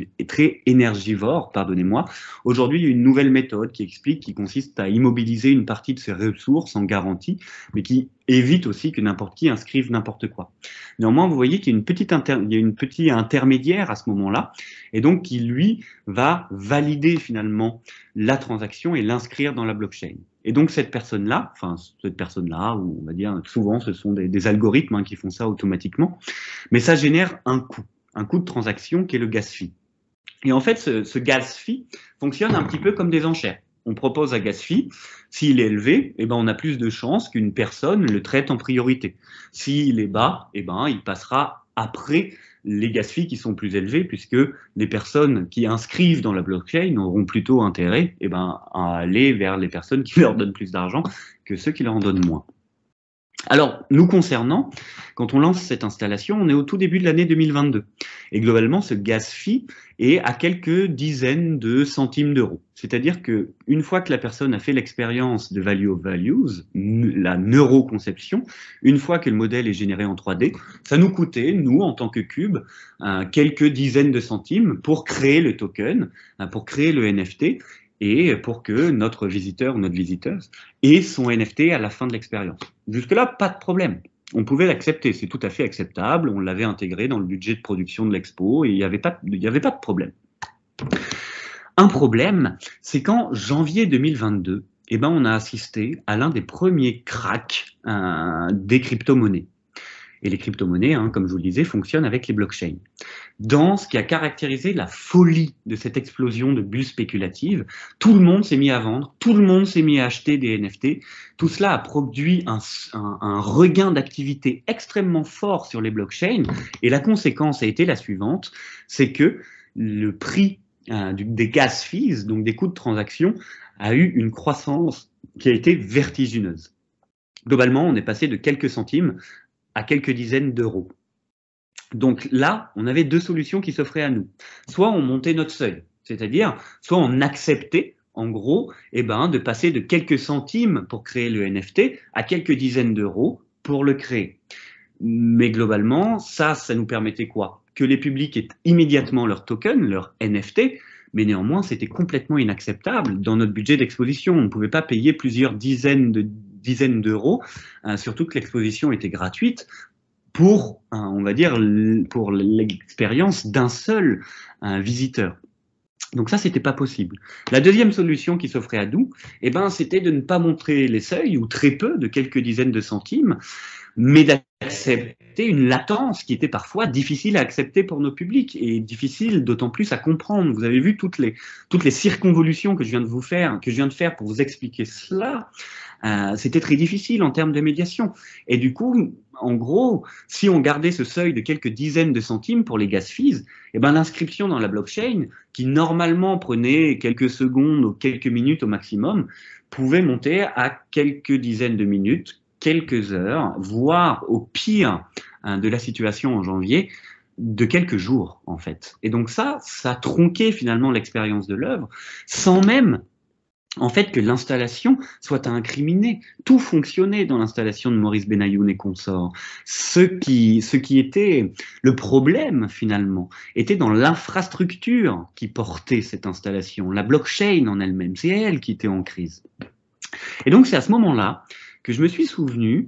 énergivore, pardonnez-moi. Aujourd'hui, il y a une nouvelle méthode qui consiste à immobiliser une partie de ses ressources en garantie, mais qui évite aussi que n'importe qui inscrive n'importe quoi. Néanmoins, vous voyez qu'il y a une petite intermédiaire à ce moment-là, et donc qui, lui, va valider finalement la transaction et l'inscrire dans la blockchain. Et donc cette personne-là, ou on va dire souvent ce sont des algorithmes qui font ça automatiquement, mais ça génère un coût de transaction qui est le gas fee. Et en fait, ce gas fee fonctionne un petit peu comme des enchères. On propose un gas fee, s'il est élevé, eh ben on a plus de chances qu'une personne le traite en priorité. S'il est bas, eh ben il passera après les gas fees qui sont plus élevés, puisque les personnes qui inscrivent dans la blockchain auront plutôt intérêt à aller vers les personnes qui leur donnent plus d'argent que ceux qui leur en donnent moins. Alors, nous concernant, quand on lance cette installation, on est au tout début de l'année 2022. Et globalement, ce gas fee est à quelques dizaines de centimes d'euros. C'est-à-dire qu'une fois que la personne a fait l'expérience de value of values, la neuroconception, une fois que le modèle est généré en 3D, ça nous coûtait, nous, en tant que Cube, quelques dizaines de centimes pour créer le token, pour créer le NFT, et pour que notre visiteur ou notre visiteuse ait son NFT à la fin de l'expérience. Jusque-là, pas de problème. On pouvait l'accepter, c'est tout à fait acceptable, on l'avait intégré dans le budget de production de l'expo et il n'y avait pas de problème. Un problème, c'est qu'en janvier 2022, eh ben, on a assisté à l'un des premiers cracks des crypto-monnaies. Et les crypto-monnaies, comme je vous le disais, fonctionnent avec les blockchains. Dans ce qui a caractérisé la folie de cette explosion de bulles spéculatives, tout le monde s'est mis à vendre, tout le monde s'est mis à acheter des NFT. Tout cela a produit un regain d'activité extrêmement fort sur les blockchains. Et la conséquence a été la suivante, c'est que le prix des gas fees, donc des coûts de transaction, a eu une croissance qui a été vertigineuse. Globalement, on est passé de quelques centimes à quelques dizaines d'euros. Donc là, on avait deux solutions qui s'offraient à nous. Soit on montait notre seuil, c'est-à-dire soit on acceptait, en gros, de passer de quelques centimes pour créer le NFT à quelques dizaines d'euros pour le créer. Mais globalement, ça nous permettait quoi? Que les publics aient immédiatement leur token, leur NFT, mais néanmoins, c'était complètement inacceptable dans notre budget d'exposition. On ne pouvait pas payer plusieurs dizaines d'euros, surtout que l'exposition était gratuite, pour, on va dire, pour l'expérience d'un seul visiteur. Donc ça, c'était pas possible. La deuxième solution qui s'offrait à nous, c'était de ne pas montrer les seuils, ou très peu, de quelques dizaines de centimes, mais accepter une latence qui était parfois difficile à accepter pour nos publics et difficile d'autant plus à comprendre. Vous avez vu toutes les circonvolutions que je viens de faire pour vous expliquer cela. C'était très difficile en termes de médiation. Et du coup, en gros, si on gardait ce seuil de quelques dizaines de centimes pour les gas fees, eh ben, l'inscription dans la blockchain, qui normalement prenait quelques secondes ou quelques minutes au maximum, pouvait monter à quelques dizaines de minutes, quelques heures, voire au pire de la situation en janvier, de quelques jours, en fait. Et donc ça tronquait finalement l'expérience de l'œuvre, sans même en fait que l'installation soit à incriminer. Tout fonctionnait dans l'installation de Maurice Benayoun et consorts. Ce qui était le problème finalement était dans l'infrastructure qui portait cette installation, la blockchain en elle-même, c'est elle qui était en crise. Et donc c'est à ce moment-là que je me suis souvenu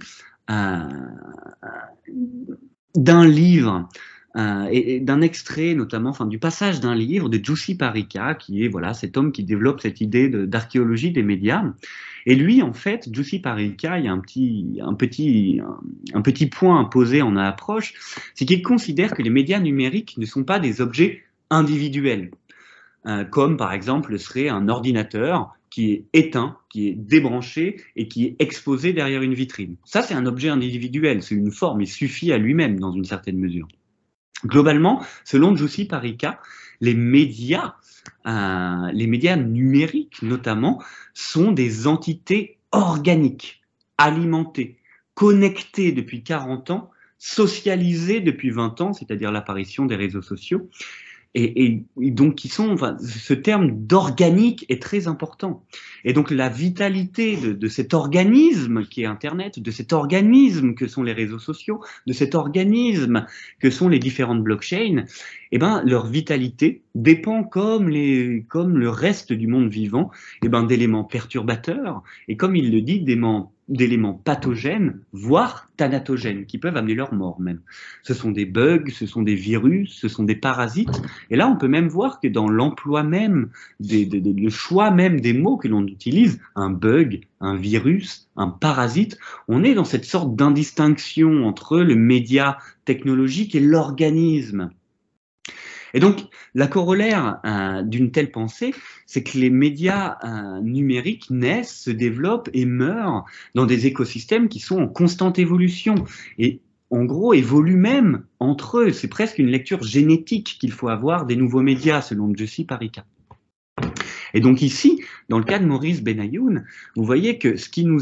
d'un livre et d'un extrait notamment, enfin du passage d'un livre de Jussi Parikka, qui est voilà cet homme qui développe cette idée d'archéologie des médias. Et lui, en fait, Jussi Parikka, il y a un petit point à poser en approche, c'est qu'il considère que les médias numériques ne sont pas des objets individuels, comme par exemple serait un ordinateur qui est éteint, qui est débranché et qui est exposé derrière une vitrine. Ça, c'est un objet individuel, c'est une forme, il suffit à lui-même dans une certaine mesure. Globalement, selon Jussi Parikka, les médias numériques notamment, sont des entités organiques, alimentées, connectées depuis 40 ans, socialisées depuis 20 ans, c'est-à-dire l'apparition des réseaux sociaux, et donc ce terme d'organique est très important. Et donc la vitalité de cet organisme qui est Internet, de cet organisme que sont les réseaux sociaux, de cet organisme que sont les différentes blockchains, eh ben leur vitalité dépend comme le reste du monde vivant, eh ben d'éléments perturbateurs et comme il le dit, d'éléments pathogènes, voire thanatogènes, qui peuvent amener leur mort même. Ce sont des bugs, ce sont des virus, ce sont des parasites. Et là, on peut même voir que dans l'emploi même, le choix même des mots que l'on utilise, un bug, un virus, un parasite, on est dans cette sorte d'indistinction entre le média technologique et l'organisme. Et donc, la corollaire d'une telle pensée, c'est que les médias numériques naissent, se développent et meurent dans des écosystèmes qui sont en constante évolution et en gros évoluent même entre eux. C'est presque une lecture génétique qu'il faut avoir des nouveaux médias, selon Jussi Parikka. Et donc ici, dans le cas de Maurice Benayoun, vous voyez que ce qui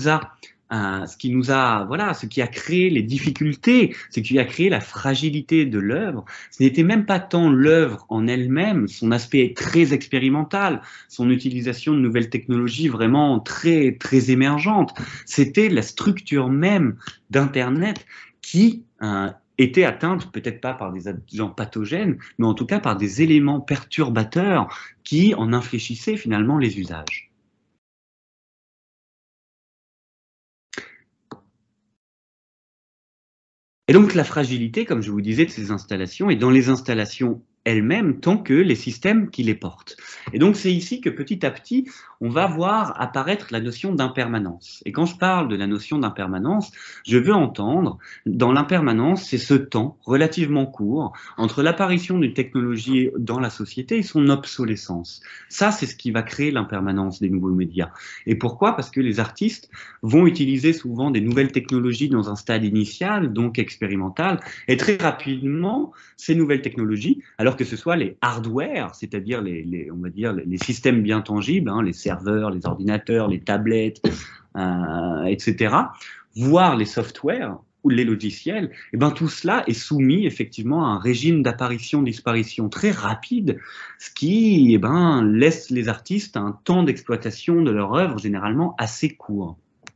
a créé les difficultés, ce qui a créé la fragilité de l'œuvre, ce n'était même pas tant l'œuvre en elle-même, son aspect très expérimental, son utilisation de nouvelles technologies vraiment très, très émergentes, c'était la structure même d'Internet qui était atteinte peut-être pas par des agents pathogènes, mais en tout cas par des éléments perturbateurs qui en infléchissaient finalement les usages. Et donc la fragilité, comme je vous disais, de ces installations est dans les installations elles-mêmes tant que les systèmes qui les portent. Et donc c'est ici que petit à petit, on va voir apparaître la notion d'impermanence. Et quand je parle de la notion d'impermanence, je veux entendre, dans l'impermanence, c'est ce temps relativement court entre l'apparition d'une technologie dans la société et son obsolescence. Ça, c'est ce qui va créer l'impermanence des nouveaux médias. Et pourquoi? Parce que les artistes vont utiliser souvent des nouvelles technologies dans un stade initial, donc expérimental, et très rapidement, ces nouvelles technologies, alors que ce soit les hardware, c'est-à-dire on va dire les systèmes bien tangibles, hein, les serveurs, les ordinateurs, les tablettes, etc., voire les softwares ou les logiciels, et ben tout cela est soumis effectivement à un régime d'apparition-disparition très rapide, ce qui laisse les artistes un temps d'exploitation de leur œuvre généralement assez court.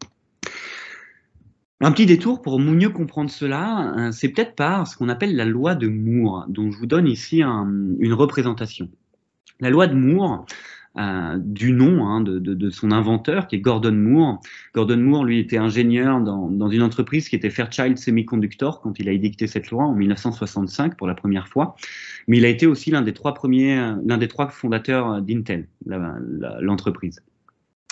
Un petit détour pour mieux comprendre cela, c'est peut-être par ce qu'on appelle la loi de Moore, dont je vous donne ici une représentation. La loi de Moore, du nom de son inventeur, qui est Gordon Moore. Gordon Moore, lui, était ingénieur dans une entreprise qui était Fairchild Semiconductor quand il a édicté cette loi en 1965 pour la première fois. Mais il a été aussi l'un des trois fondateurs d'Intel, l'entreprise.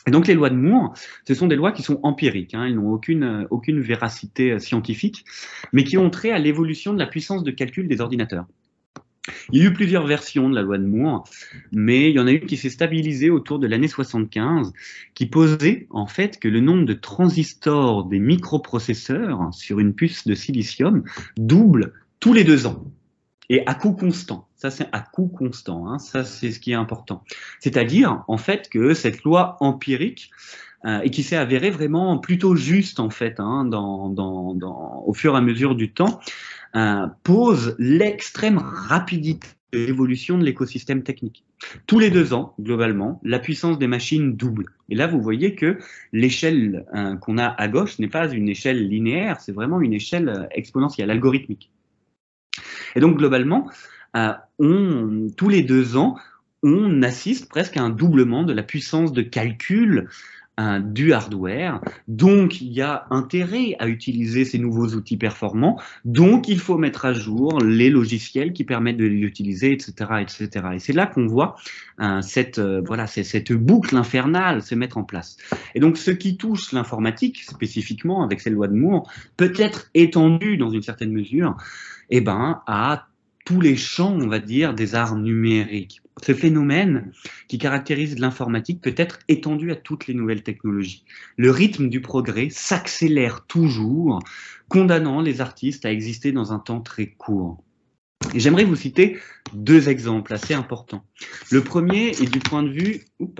Et donc les lois de Moore, ce sont des lois qui sont empiriques, hein, elles n'ont aucune véracité scientifique, mais qui ont trait à l'évolution de la puissance de calcul des ordinateurs. Il y a eu plusieurs versions de la loi de Moore, mais il y en a une qui s'est stabilisée autour de l'année 75, qui posait en fait que le nombre de transistors des microprocesseurs sur une puce de silicium double tous les 2 ans, et à coût constant. Ça, c'est à coût constant, hein, ça c'est ce qui est important. C'est-à-dire, en fait, que cette loi empirique, et qui s'est avérée vraiment plutôt juste, en fait, hein, au fur et à mesure du temps, pose l'extrême rapidité de l'évolution de l'écosystème technique. Tous les 2 ans, globalement, la puissance des machines double. Et là, vous voyez que l'échelle qu'on a à gauche n'est pas une échelle linéaire, c'est vraiment une échelle exponentielle, algorithmique. Et donc, globalement, tous les 2 ans, on assiste presque à un doublement de la puissance de calcul du hardware. Donc, il y a intérêt à utiliser ces nouveaux outils performants. Donc, il faut mettre à jour les logiciels qui permettent de les utiliser, etc., etc. Et c'est là qu'on voit cette boucle infernale se mettre en place. Et donc, ce qui touche l'informatique, spécifiquement avec ces lois de Moore, peut être étendu dans une certaine mesure, à tous les champs, on va dire, des arts numériques. Ce phénomène qui caractérise l'informatique peut être étendu à toutes les nouvelles technologies. Le rythme du progrès s'accélère toujours, condamnant les artistes à exister dans un temps très court. Et j'aimerais vous citer 2 exemples assez importants. Le premier est du point de vue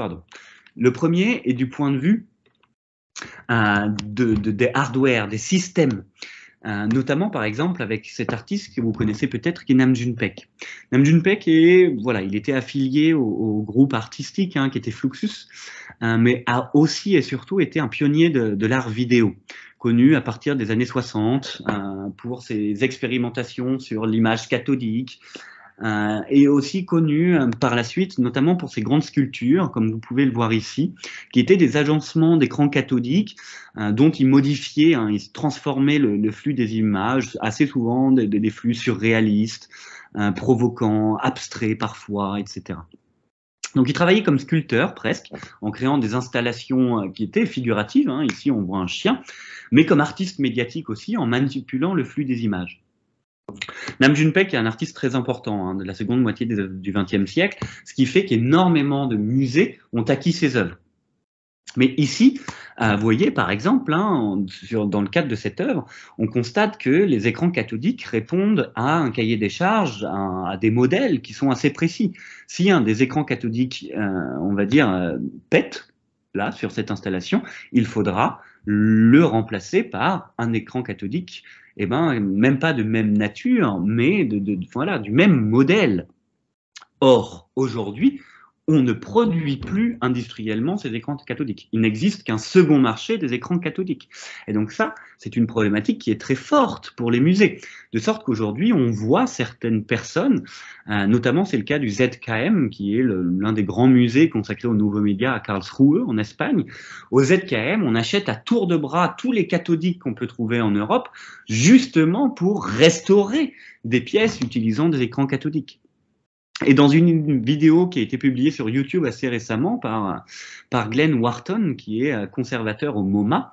des hardware, des systèmes. Notamment par exemple avec cet artiste que vous connaissez peut-être qui est Nam June Paik. Nam June Paik il était affilié au groupe artistique qui était Fluxus, mais a aussi et surtout été un pionnier de l'art vidéo, connu à partir des années 60 pour ses expérimentations sur l'image cathodique, et aussi connu par la suite, notamment pour ses grandes sculptures, comme vous pouvez le voir ici, qui étaient des agencements d'écrans cathodiques dont il modifiait, il transformait le flux des images, assez souvent des flux surréalistes, provoquants, abstraits parfois, etc. Donc il travaillait comme sculpteur presque, en créant des installations qui étaient figuratives, ici on voit un chien, mais comme artiste médiatique aussi, en manipulant le flux des images. Nam June Paik est un artiste très important de la seconde moitié du XXe siècle, ce qui fait qu'énormément de musées ont acquis ses œuvres. Mais ici, vous voyez par exemple, dans le cadre de cette œuvre, on constate que les écrans cathodiques répondent à un cahier des charges, à des modèles qui sont assez précis. Si un des écrans cathodiques, pète, là, sur cette installation, il faudra le remplacer par un écran cathodique même pas de même nature, mais du même modèle. Or, aujourd'hui, on ne produit plus industriellement ces écrans cathodiques. Il n'existe qu'un second marché des écrans cathodiques. Et donc ça, c'est une problématique qui est très forte pour les musées. De sorte qu'aujourd'hui, on voit certaines personnes, notamment c'est le cas du ZKM, qui est l'un des grands musées consacrés aux nouveaux médias à Karlsruhe, en Espagne. Au ZKM, on achète à tour de bras tous les cathodiques qu'on peut trouver en Europe, justement pour restaurer des pièces utilisant des écrans cathodiques. Et dans une vidéo qui a été publiée sur YouTube assez récemment par Glenn Wharton, qui est conservateur au MoMA,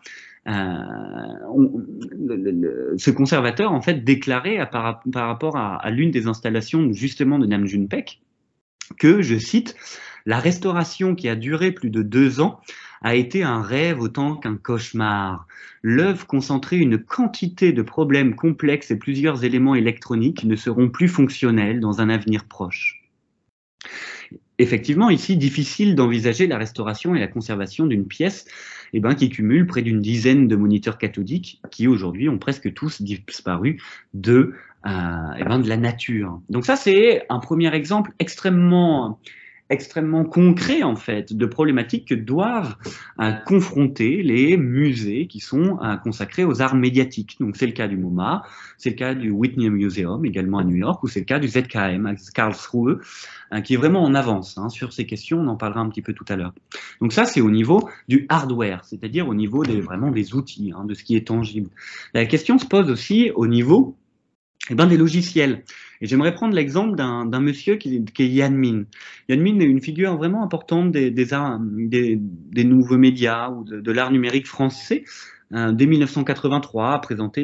ce conservateur en fait déclarait par rapport à l'une des installations justement de Nam June Paik que, je cite, « La restauration qui a duré plus de 2 ans a été un rêve autant qu'un cauchemar. L'œuvre concentrait une quantité de problèmes complexes et plusieurs éléments électroniques qui ne seront plus fonctionnels dans un avenir proche. » Effectivement, ici, difficile d'envisager la restauration et la conservation d'une pièce qui cumule près d'une dizaine de moniteurs cathodiques qui, aujourd'hui, ont presque tous disparu de la nature. Donc ça, c'est un premier exemple extrêmement concret, en fait, de problématiques que doivent confronter les musées qui sont consacrés aux arts médiatiques. Donc, c'est le cas du MoMA, c'est le cas du Whitney Museum, également à New York, ou c'est le cas du ZKM à Karlsruhe, qui est vraiment en avance sur ces questions. On en parlera un petit peu tout à l'heure. Donc ça, c'est au niveau du hardware, c'est-à-dire au niveau vraiment des outils, de ce qui est tangible. La question se pose aussi au niveau Eh ben, des logiciels. Et j'aimerais prendre l'exemple d'un monsieur qui est Yan Min. Yan Min est une figure vraiment importante des nouveaux médias ou de l'art numérique français. Dès 1983, a présenté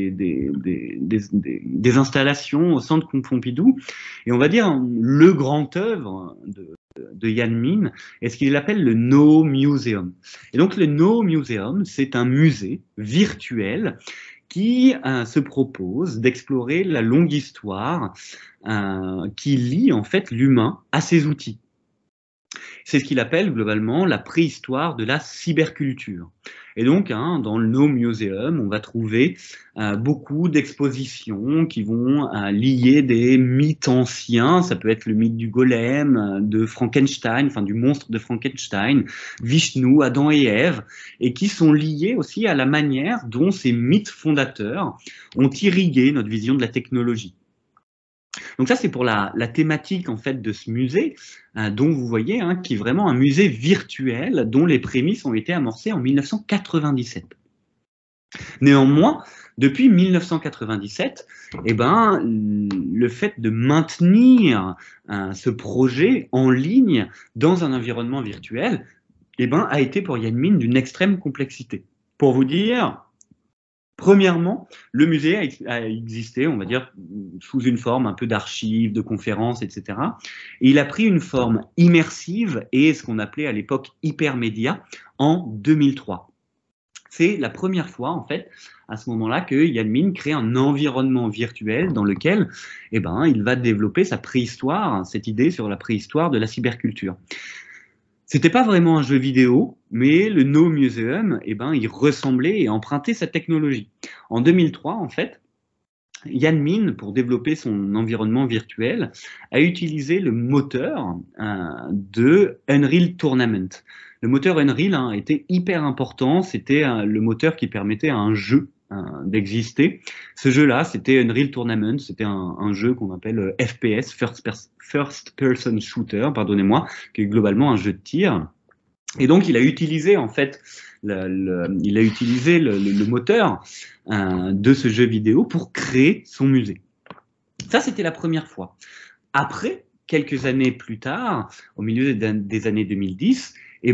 des installations au Centre Pompidou. Et on va dire, le grand œuvre de Yan Min est ce qu'il appelle le No Museum. Et donc, le No Museum, c'est un musée virtuel qui se propose d'explorer la longue histoire qui lie en fait l'humain à ses outils. C'est ce qu'il appelle globalement la préhistoire de la cyberculture. Et donc, dans le No Museum, on va trouver beaucoup d'expositions qui vont lier des mythes anciens. Ça peut être le mythe du golem, de Frankenstein, enfin du monstre de Frankenstein, Vishnu, Adam et Ève, et qui sont liés aussi à la manière dont ces mythes fondateurs ont irrigué notre vision de la technologie. Donc ça, c'est pour la thématique en fait de ce musée, dont vous voyez, qui est vraiment un musée virtuel dont les prémices ont été amorcées en 1997. Néanmoins, depuis 1997, le fait de maintenir ce projet en ligne dans un environnement virtuel, a été pour Yan Min d'une extrême complexité. Pour vous dire, premièrement, le musée a existé, on va dire, sous une forme un peu d'archives, de conférences, etc. Et il a pris une forme immersive et ce qu'on appelait à l'époque hypermédia en 2003. C'est la première fois, en fait, à ce moment-là, que Yan Min crée un environnement virtuel dans lequel il va développer sa préhistoire, cette idée sur la préhistoire de la cyberculture. C'était pas vraiment un jeu vidéo, mais le No Museum, il ressemblait et empruntait cette technologie. En 2003, en fait, Yan Min, pour développer son environnement virtuel, a utilisé le moteur de Unreal Tournament. Le moteur Unreal était hyper important, c'était le moteur qui permettait à un jeu d'exister. Ce jeu-là, c'était Unreal Tournament, c'était un jeu qu'on appelle FPS, First Person Shooter, pardonnez-moi, qui est globalement un jeu de tir. Et donc, il a utilisé en fait le moteur de ce jeu vidéo pour créer son musée. Ça, c'était la première fois. Après, quelques années plus tard, au milieu des années 2010,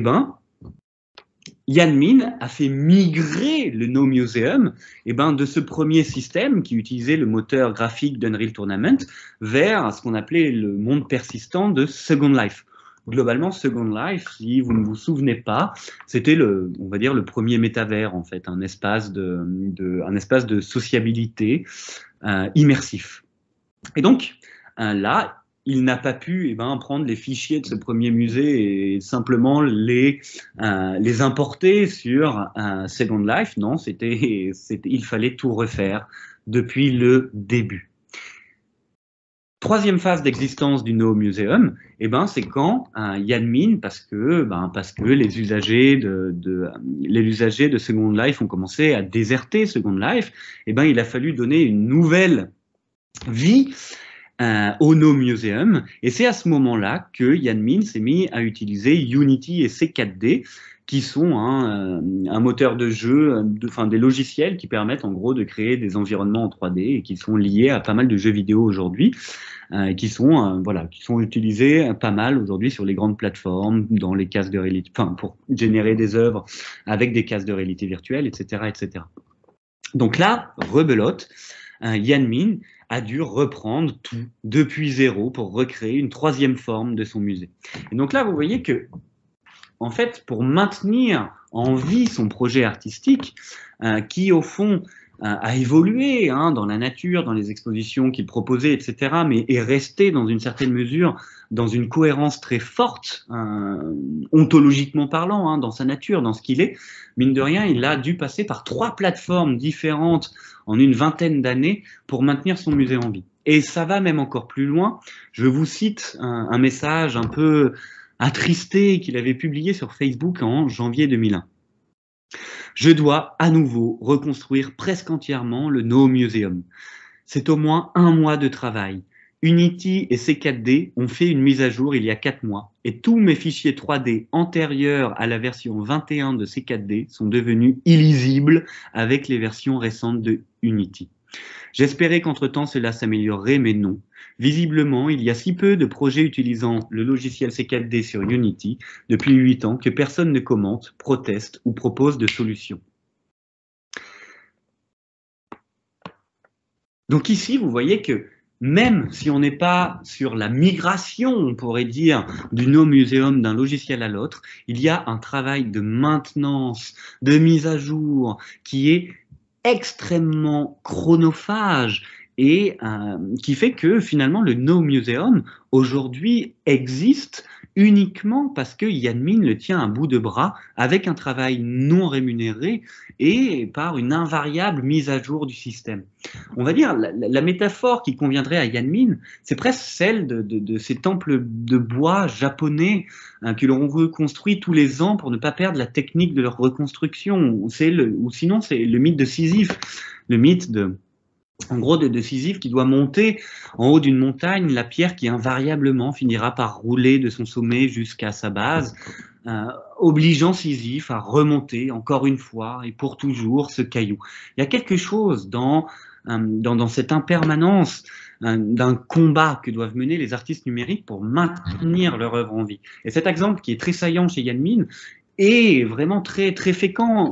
Yan Min a fait migrer le No Museum de ce premier système qui utilisait le moteur graphique d'Unreal Tournament vers ce qu'on appelait le monde persistant de Second Life. Globalement, Second Life, si vous ne vous souvenez pas, c'était on va dire le premier métavers en fait, un espace de sociabilité immersif. Et donc là, il n'a pas pu prendre les fichiers de ce premier musée et simplement les importer sur Second Life. Non, il fallait tout refaire depuis le début. Troisième phase d'existence du No Museum, c'est quand Yan Min, parce que les usagers de Second Life ont commencé à déserter Second Life, il a fallu donner une nouvelle vie au No Museum, et c'est à ce moment-là que Yan Min s'est mis à utiliser Unity et C4D, qui sont un moteur de jeu, des logiciels qui permettent en gros de créer des environnements en 3D et qui sont liés à pas mal de jeux vidéo aujourd'hui, qui sont utilisés pas mal aujourd'hui sur les grandes plateformes, dans les casques de réalité, pour générer des œuvres avec des casques de réalité virtuelle, etc., etc. Donc là, rebelote, Yan Min a dû reprendre tout depuis zéro pour recréer une troisième forme de son musée. Et donc là, vous voyez que, en fait, pour maintenir en vie son projet artistique, qui au fond a évolué dans la nature, dans les expositions qu'il proposait, etc., mais est resté dans une certaine mesure dans une cohérence très forte, ontologiquement parlant, dans sa nature, dans ce qu'il est. Mine de rien, il a dû passer par 3 plateformes différentes en une vingtaine d'années pour maintenir son musée en vie. Et ça va même encore plus loin. Je vous cite un message un peu attristé qu'il avait publié sur Facebook en janvier 2001. Je dois à nouveau reconstruire presque entièrement le No Museum. C'est au moins 1 mois de travail. Unity et C4D ont fait une mise à jour il y a 4 mois et tous mes fichiers 3D antérieurs à la version 21 de C4D sont devenus illisibles avec les versions récentes de Unity. J'espérais qu'entre-temps cela s'améliorerait, mais non. Visiblement, il y a si peu de projets utilisant le logiciel C4D sur Unity depuis 8 ans que personne ne commente, proteste ou propose de solutions. Donc ici, vous voyez que même si on n'est pas sur la migration, on pourrait dire, du No Museum d'un logiciel à l'autre, il y a un travail de maintenance, de mise à jour qui est extrêmement chronophage et qui fait que finalement le No Museum aujourd'hui existe uniquement parce que Yanmin le tient à bout de bras avec un travail non rémunéré et par une invariable mise à jour du système. On va dire, la métaphore qui conviendrait à Yanmin, c'est presque celle de ces temples de bois japonais que l'on reconstruit tous les ans pour ne pas perdre la technique de leur reconstruction. Ou sinon, c'est le mythe de Sisyphe, le mythe en gros, de Sisyphe qui doit monter en haut d'une montagne, la pierre qui invariablement finira par rouler de son sommet jusqu'à sa base, obligeant Sisyphe à remonter encore une fois et pour toujours ce caillou. Il y a quelque chose dans cette impermanence d'un combat que doivent mener les artistes numériques pour maintenir leur œuvre en vie. Et cet exemple qui est très saillant chez Yanmin est vraiment très fréquent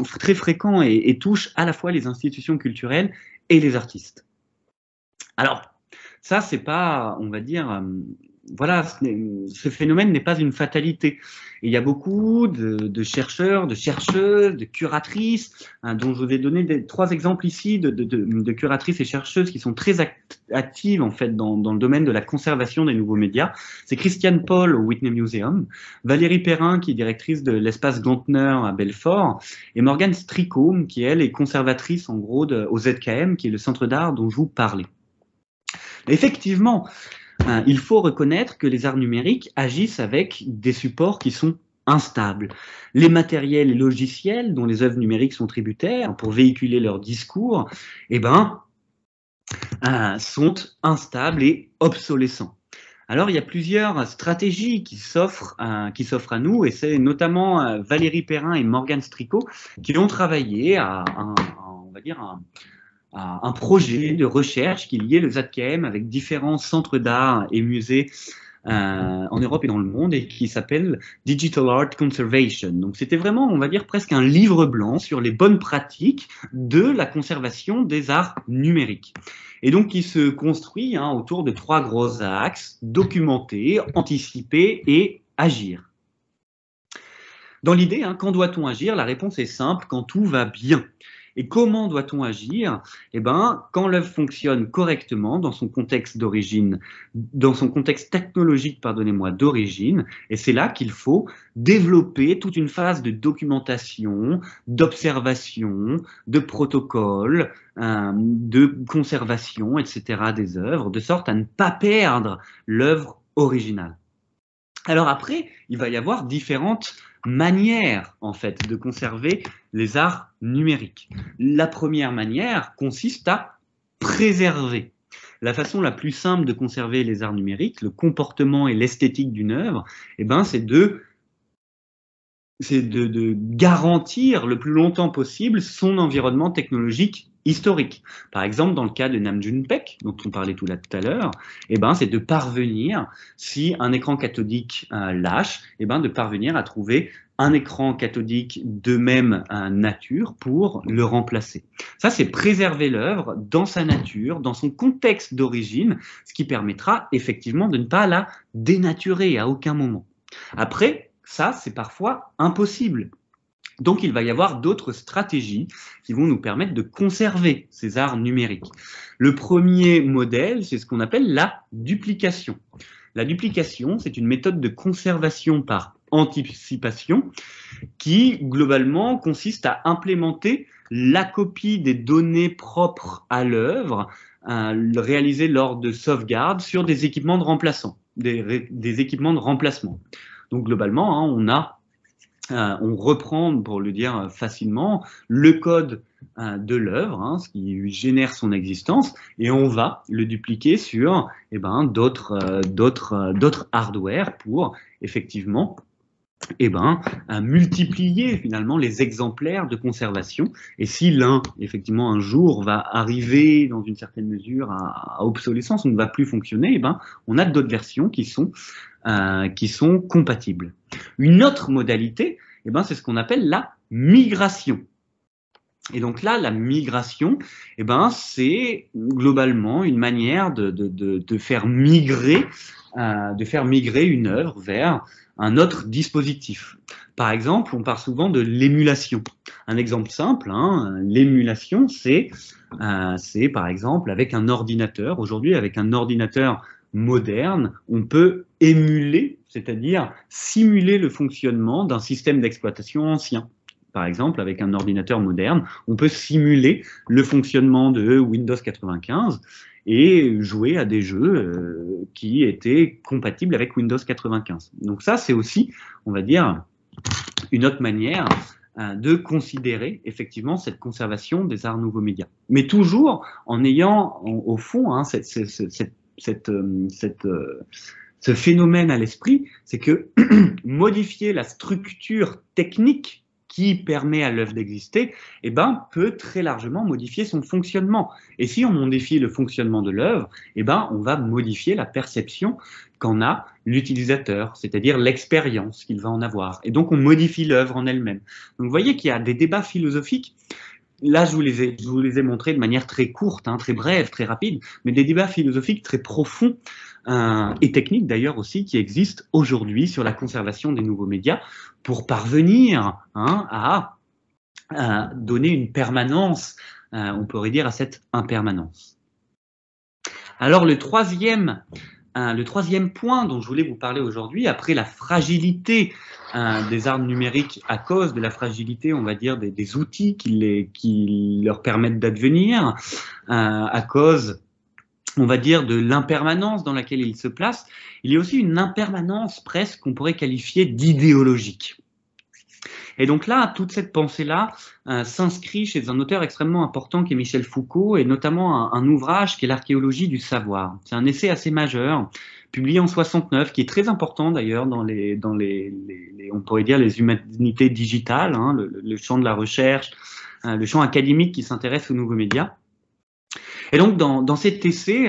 et touche à la fois les institutions culturelles et les artistes. Alors, ça, c'est pas, on va dire, voilà, ce phénomène n'est pas une fatalité. Et il y a beaucoup de chercheurs, de chercheuses, de curatrices, dont je vous ai donné 3 exemples ici de curatrices et chercheuses qui sont très actives en fait dans le domaine de la conservation des nouveaux médias. C'est Christiane Paul au Whitney Museum, Valérie Perrin qui est directrice de l'espace Gantner à Belfort, et Morgane Stricot qui elle est conservatrice en gros au ZKM, qui est le centre d'art dont je vous parlais. Effectivement, il faut reconnaître que les arts numériques agissent avec des supports qui sont instables. Les matériels et logiciels dont les œuvres numériques sont tributaires pour véhiculer leur discours, sont instables et obsolescents. Alors, il y a plusieurs stratégies qui s'offrent à nous, et c'est notamment Valérie Perrin et Morgane Stricot qui ont travaillé à un projet de recherche qui liait le ZKM avec différents centres d'art et musées en Europe et dans le monde, et qui s'appelle Digital Art Conservation. Donc c'était vraiment, on va dire, presque un livre blanc sur les bonnes pratiques de la conservation des arts numériques. Et donc qui se construit autour de 3 gros axes: documenter, anticiper et agir. Dans l'idée, quand doit-on agir? La réponse est simple: quand tout va bien. Et comment doit-on agir? Quand l'œuvre fonctionne correctement dans son contexte d'origine, dans son contexte technologique, d'origine, et c'est là qu'il faut développer toute une phase de documentation, d'observation, de protocole, de conservation, etc. des œuvres, de sorte à ne pas perdre l'œuvre originale. Alors après, il va y avoir différentes manière en fait de conserver les arts numériques. La première manière consiste à préserver. La façon la plus simple de conserver les arts numériques, le comportement et l'esthétique d'une œuvre, c'est de garantir le plus longtemps possible son environnement technologique historique. Par exemple, dans le cas de Nam June Paik, dont on parlait tout à l'heure, c'est de parvenir, si un écran cathodique lâche, de parvenir à trouver un écran cathodique de même nature pour le remplacer. Ça, c'est préserver l'œuvre dans sa nature, dans son contexte d'origine, ce qui permettra effectivement de ne pas la dénaturer à aucun moment. Après, ça, c'est parfois impossible. Donc, il va y avoir d'autres stratégies qui vont nous permettre de conserver ces arts numériques. Le premier modèle, c'est ce qu'on appelle la duplication. La duplication, c'est une méthode de conservation par anticipation qui, globalement, consiste à implémenter la copie des données propres à l'œuvre réalisée lors de sauvegarde sur des équipements de remplaçants, des équipements de remplacement. Donc, globalement, on reprend, pour le dire facilement, le code de l'œuvre, ce qui génère son existence, et on va le dupliquer sur d'autres hardware pour effectivement à multiplier finalement les exemplaires de conservation. Et si l'un, effectivement, un jour va arriver dans une certaine mesure à obsolescence, on ne va plus fonctionner, on a d'autres versions qui sont compatibles. Une autre modalité, c'est ce qu'on appelle la migration. Et donc là, la migration, c'est globalement une manière de faire migrer une œuvre vers un autre dispositif. Par exemple, on parle souvent de l'émulation. Un exemple simple, l'émulation, c'est par exemple avec un ordinateur. Aujourd'hui, avec un ordinateur moderne, on peut émuler, c'est-à-dire simuler le fonctionnement d'un système d'exploitation ancien. Par exemple, avec un ordinateur moderne, on peut simuler le fonctionnement de Windows 95 et jouer à des jeux qui étaient compatibles avec Windows 95. Donc ça, c'est aussi, on va dire, une autre manière de considérer effectivement cette conservation des arts nouveaux médias. Mais toujours en ayant au fond ce phénomène à l'esprit, c'est que modifier la structure technique qui permet à l'œuvre d'exister, peut très largement modifier son fonctionnement. Et si on modifie le fonctionnement de l'œuvre, on va modifier la perception qu'en a l'utilisateur, c'est-à-dire l'expérience qu'il va en avoir. Et donc, on modifie l'œuvre en elle-même. Donc, vous voyez qu'il y a des débats philosophiques. Là, je vous les ai montrés de manière très courte, très brève, très rapide, mais des débats philosophiques très profonds et techniques d'ailleurs aussi qui existent aujourd'hui sur la conservation des nouveaux médias pour parvenir à donner une permanence, on pourrait dire, à cette impermanence. Alors le troisième point dont je voulais vous parler aujourd'hui, après la fragilité des arts numériques à cause de la fragilité, on va dire, des outils qui leur permettent d'advenir, à cause, on va dire, de l'impermanence dans laquelle ils se placent, il y a aussi une impermanence presque qu'on pourrait qualifier d'idéologique. Et donc là, toute cette pensée-là s'inscrit chez un auteur extrêmement important qui est Michel Foucault, et notamment un ouvrage qui est l'Archéologie du savoir. C'est un essai assez majeur, publié en 69, qui est très important d'ailleurs dans on pourrait dire, les humanités digitales, le champ de la recherche, le champ académique qui s'intéresse aux nouveaux médias. Et donc, dans cet essai,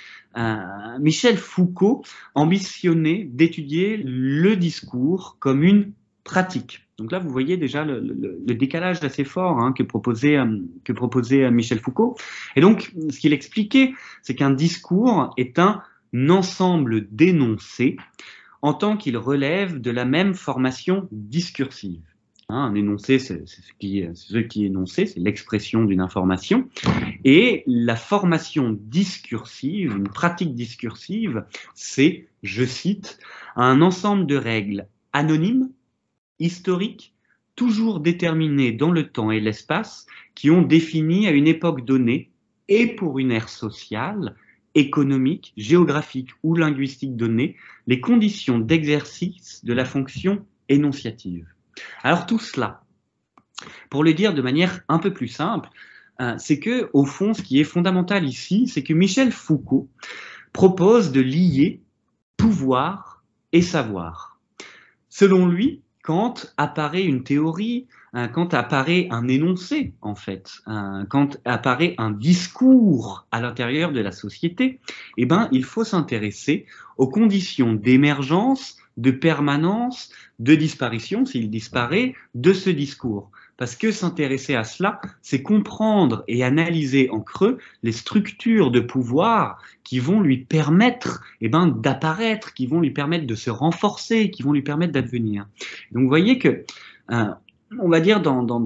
Michel Foucault ambitionnait d'étudier le discours comme une pratique. Donc là, vous voyez déjà le décalage assez fort que proposait Michel Foucault. Et donc, ce qu'il expliquait, c'est qu'un discours est un ensemble d'énoncés en tant qu'il relève de la même formation discursive. Un énoncé, c'est ce qui est énoncé, c'est l'expression d'une information. Et la formation discursive, une pratique discursive, c'est, je cite, un ensemble de règles anonymes, historiques, toujours déterminées dans le temps et l'espace, qui ont défini à une époque donnée, et pour une ère sociale, économique, géographique ou linguistique donnée, les conditions d'exercice de la fonction énonciative. Alors tout cela, pour le dire de manière un peu plus simple, c'est que, au fond, ce qui est fondamental ici, c'est que Michel Foucault propose de lier pouvoir et savoir. Selon lui, quand apparaît une théorie, quand apparaît un énoncé, en fait, quand apparaît un discours à l'intérieur de la société, il faut s'intéresser aux conditions d'émergence, de permanence, de disparition, s'il disparaît, de ce discours. Parce que s'intéresser à cela, c'est comprendre et analyser en creux les structures de pouvoir qui vont lui permettre d'apparaître, qui vont lui permettre de se renforcer, qui vont lui permettre d'advenir. Donc vous voyez que, on va dire,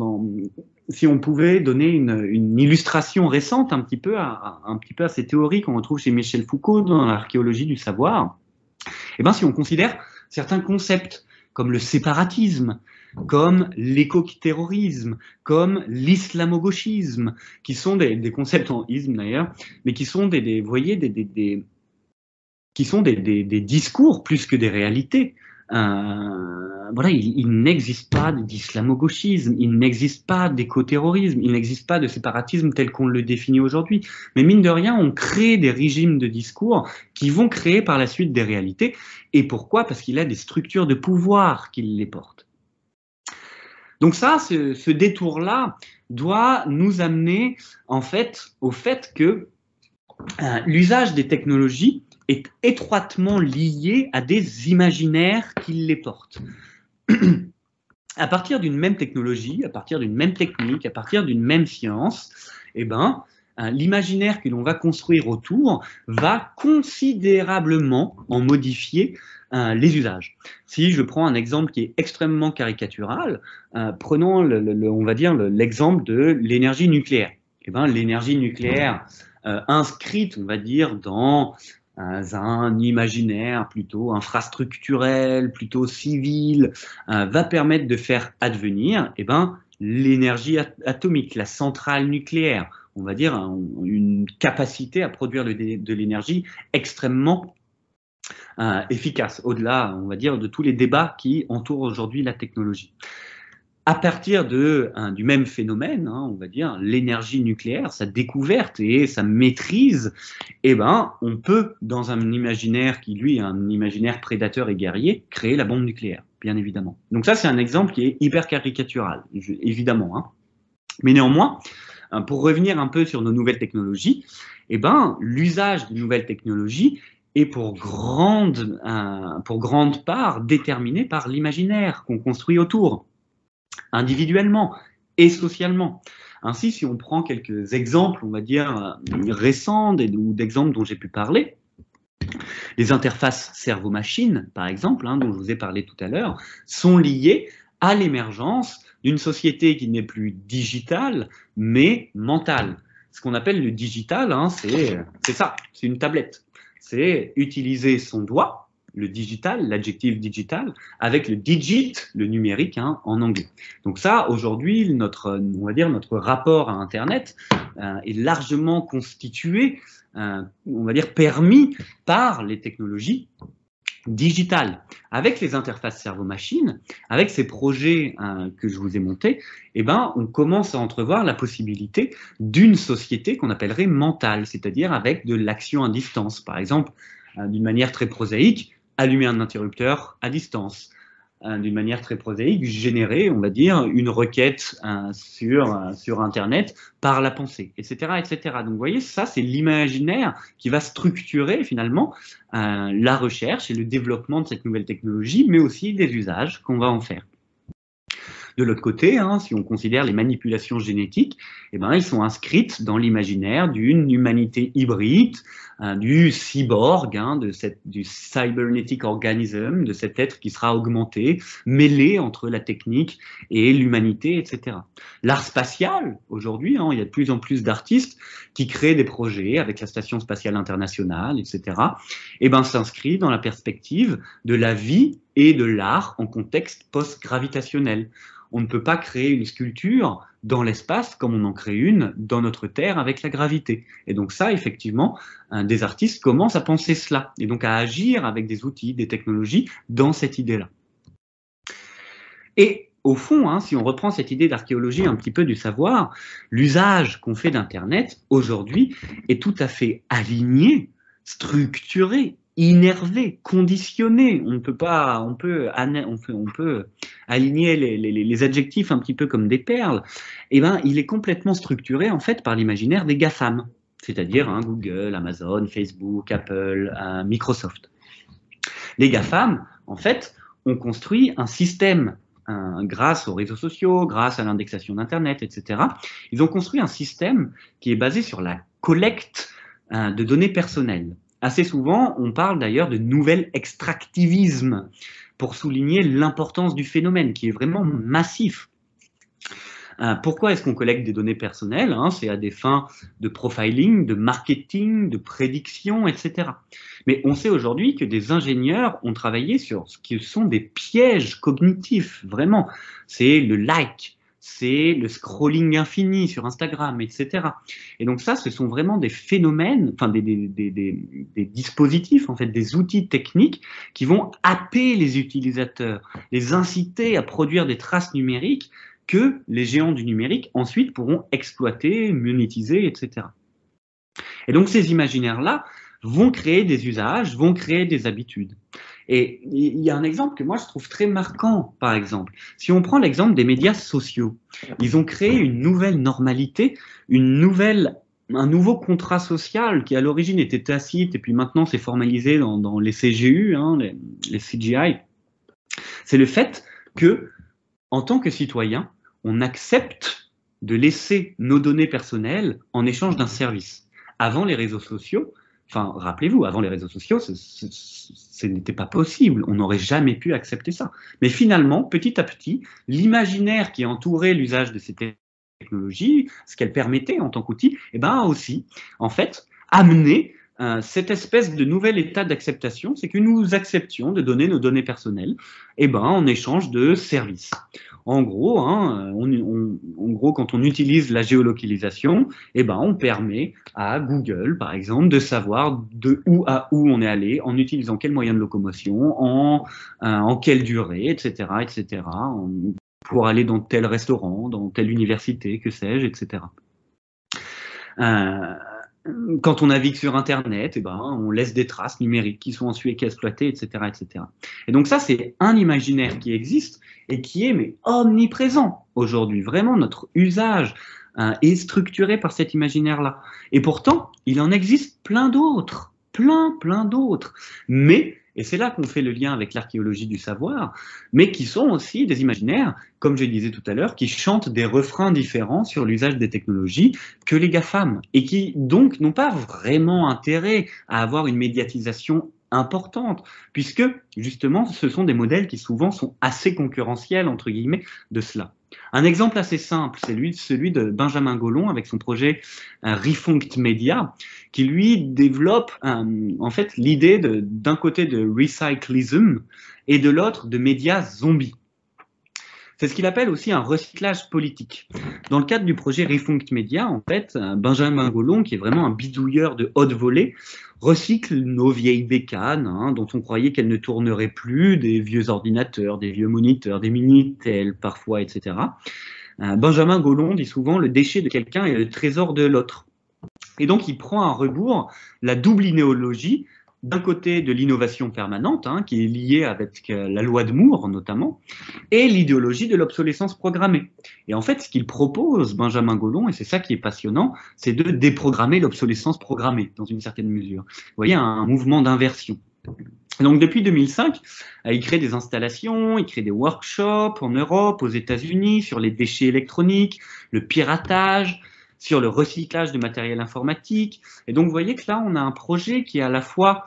si on pouvait donner une illustration récente un petit peu à ces théories qu'on retrouve chez Michel Foucault dans l'archéologie du savoir, si on considère certains concepts comme le séparatisme, comme l'éco-terrorisme, comme l'islamo-gauchisme, qui sont des concepts en isme d'ailleurs, mais qui sont des discours plus que des réalités, voilà, il n'existe pas d'islamo-gauchisme, il n'existe pas d'éco-terrorisme, il n'existe pas de séparatisme tel qu'on le définit aujourd'hui. Mais mine de rien, on crée des régimes de discours qui vont créer par la suite des réalités. Et pourquoi? Parce qu'il a des structures de pouvoir qui les portent. Donc ça, ce détour-là doit nous amener en fait au fait que l'usage des technologies est étroitement lié à des imaginaires qui les portent. À partir d'une même technologie, à partir d'une même technique, à partir d'une même science, eh ben, l'imaginaire que l'on va construire autour va considérablement en modifier les usages. Si je prends un exemple qui est extrêmement caricatural, prenons on va dire l'exemple de l'énergie nucléaire. Eh ben, l'énergie nucléaire inscrite, on va dire, dans un imaginaire plutôt infrastructurel, plutôt civil, va permettre de faire advenir eh ben, l'énergie atomique, la centrale nucléaire, on va dire une capacité à produire de l'énergie extrêmement efficace, au-delà, on va dire, de tous les débats qui entourent aujourd'hui la technologie. À partir du même phénomène, on va dire, l'énergie nucléaire, sa découverte et sa maîtrise, eh ben, on peut, dans un imaginaire qui, lui, est un imaginaire prédateur et guerrier, créer la bombe nucléaire, bien évidemment. Donc ça, c'est un exemple qui est hyper caricatural, évidemment. Mais néanmoins, pour revenir un peu sur nos nouvelles technologies, eh ben, l'usage des nouvelles technologies est pour grande part déterminé par l'imaginaire qu'on construit autour, individuellement et socialement. Ainsi, si on prend quelques exemples, on va dire, récents ou d'exemples dont j'ai pu parler, les interfaces cerveau-machine, par exemple, dont je vous ai parlé tout à l'heure, sont liées à l'émergence d'une société qui n'est plus digitale, mais mentale. Ce qu'on appelle le digital, c'est ça, c'est une tablette. C'est utiliser son doigt, le digital, l'adjectif digital, avec le digit, le numérique, en anglais. Donc ça, aujourd'hui, on va dire, notre rapport à Internet est largement constitué, on va dire, permis par les technologies digitales. Avec les interfaces cerveau-machine, avec ces projets que je vous ai montés, eh ben, on commence à entrevoir la possibilité d'une société qu'on appellerait mentale, c'est-à-dire avec de l'action à distance. Par exemple, d'une manière très prosaïque, allumer un interrupteur à distance. D'une manière très prosaïque, générer, on va dire, une requête sur Internet par la pensée, etc., etc. Donc, vous voyez, ça, c'est l'imaginaire qui va structurer, finalement, la recherche et le développement de cette nouvelle technologie, mais aussi des usages qu'on va en faire. De l'autre côté, si on considère les manipulations génétiques, eh ben, elles sont inscrites dans l'imaginaire d'une humanité hybride, du cyborg, du cybernetic organism, de cet être qui sera augmenté, mêlé entre la technique et l'humanité, etc. L'art spatial, aujourd'hui, il y a de plus en plus d'artistes qui créent des projets avec la Station spatiale internationale, etc. Eh ben, s'inscrit dans la perspective de la vie et de l'art en contexte post-gravitationnel. On ne peut pas créer une sculpture dans l'espace comme on en crée une dans notre Terre avec la gravité. Et donc ça, effectivement, des artistes commencent à penser cela, et donc à agir avec des outils, des technologies dans cette idée-là. Et au fond, si on reprend cette idée d'archéologie un petit peu du savoir, l'usage qu'on fait d'Internet aujourd'hui est tout à fait aligné, structuré, innervé, conditionné. On peut aligner les adjectifs un petit peu comme des perles. Eh ben, il est complètement structuré en fait par l'imaginaire des GAFAM, c'est-à-dire Google, Amazon, Facebook, Apple, Microsoft. Les GAFAM, en fait, ont construit un système grâce aux réseaux sociaux, grâce à l'indexation d'Internet, etc. Ils ont construit un système qui est basé sur la collecte de données personnelles. Assez souvent, on parle d'ailleurs de nouvel extractivisme pour souligner l'importance du phénomène qui est vraiment massif. Pourquoi est-ce qu'on collecte des données personnelles? C'est à des fins de profiling, de marketing, de prédiction, etc. Mais on sait aujourd'hui que des ingénieurs ont travaillé sur ce qui sont des pièges cognitifs, vraiment. C'est le like, c'est le scrolling infini sur Instagram, etc. Et donc ça, ce sont vraiment des phénomènes, enfin des dispositifs, en fait, des outils techniques qui vont happer les utilisateurs, les inciter à produire des traces numériques que les géants du numérique ensuite pourront exploiter, monétiser, etc. Et donc ces imaginaires-là vont créer des usages, vont créer des habitudes. Et il y a un exemple que moi je trouve très marquant, par exemple. Si on prend l'exemple des médias sociaux, ils ont créé une nouvelle normalité, un nouveau contrat social qui à l'origine était tacite et puis maintenant c'est formalisé dans les CGU, hein, les CGI. C'est le fait que, en tant que citoyen, on accepte de laisser nos données personnelles en échange d'un service. Avant les réseaux sociaux, enfin, rappelez-vous, avant les réseaux sociaux, ce n'était pas possible. On n'aurait jamais pu accepter ça. Mais finalement, petit à petit, l'imaginaire qui entourait l'usage de ces technologies, ce qu'elles permettaient en tant qu'outil, eh ben, a aussi, en fait, amené cette espèce de nouvel état d'acceptation, c'est que nous acceptions de donner nos données personnelles eh ben, en échange de services. En gros, hein, en gros, quand on utilise la géolocalisation, eh ben, on permet à Google, par exemple, de savoir de où à où on est allé, en utilisant quel moyen de locomotion, en quelle durée, etc., etc., pour aller dans tel restaurant, dans telle université, que sais-je, etc. Quand on navigue sur Internet, eh ben, on laisse des traces numériques qui sont ensuite exploitées, etc., etc. Et donc ça, c'est un imaginaire qui existe et qui est mais omniprésent aujourd'hui. Vraiment, notre usage est structuré par cet imaginaire-là. Et pourtant, il en existe plein d'autres, plein d'autres. Mais, et c'est là qu'on fait le lien avec l'archéologie du savoir, mais qui sont aussi des imaginaires, comme je disais tout à l'heure, qui chantent des refrains différents sur l'usage des technologies que les GAFAM, et qui donc n'ont pas vraiment intérêt à avoir une médiatisation importante, puisque justement ce sont des modèles qui souvent sont assez concurrentiels, entre guillemets, de cela. Un exemple assez simple, c'est celui de Benjamin Gollon avec son projet Refunct Media, qui lui développe en fait l'idée d'un côté de recyclism et de l'autre de médias zombies. C'est ce qu'il appelle aussi un recyclage politique. Dans le cadre du projet Refunct Media, en fait, Benjamin Gollon, qui est vraiment un bidouilleur de haute volée, recycle nos vieilles bécanes, hein, dont on croyait qu'elles ne tourneraient plus, des vieux ordinateurs, des vieux moniteurs, des Minitel parfois, etc. Benjamin Gollon dit souvent « le déchet de quelqu'un est le trésor de l'autre ». Et donc, il prend à rebours la double idéologie, d'un côté de l'innovation permanente, hein, qui est liée avec la loi de Moore notamment, et l'idéologie de l'obsolescence programmée. Et en fait, ce qu'il propose, Benjamin Gollon, et c'est ça qui est passionnant, c'est de déprogrammer l'obsolescence programmée, dans une certaine mesure. Vous voyez, un mouvement d'inversion. Donc depuis 2005, il crée des installations, il crée des workshops en Europe, aux États-Unis, sur les déchets électroniques, le piratage, sur le recyclage de matériel informatique. Et donc, vous voyez que là, on a un projet qui est à la fois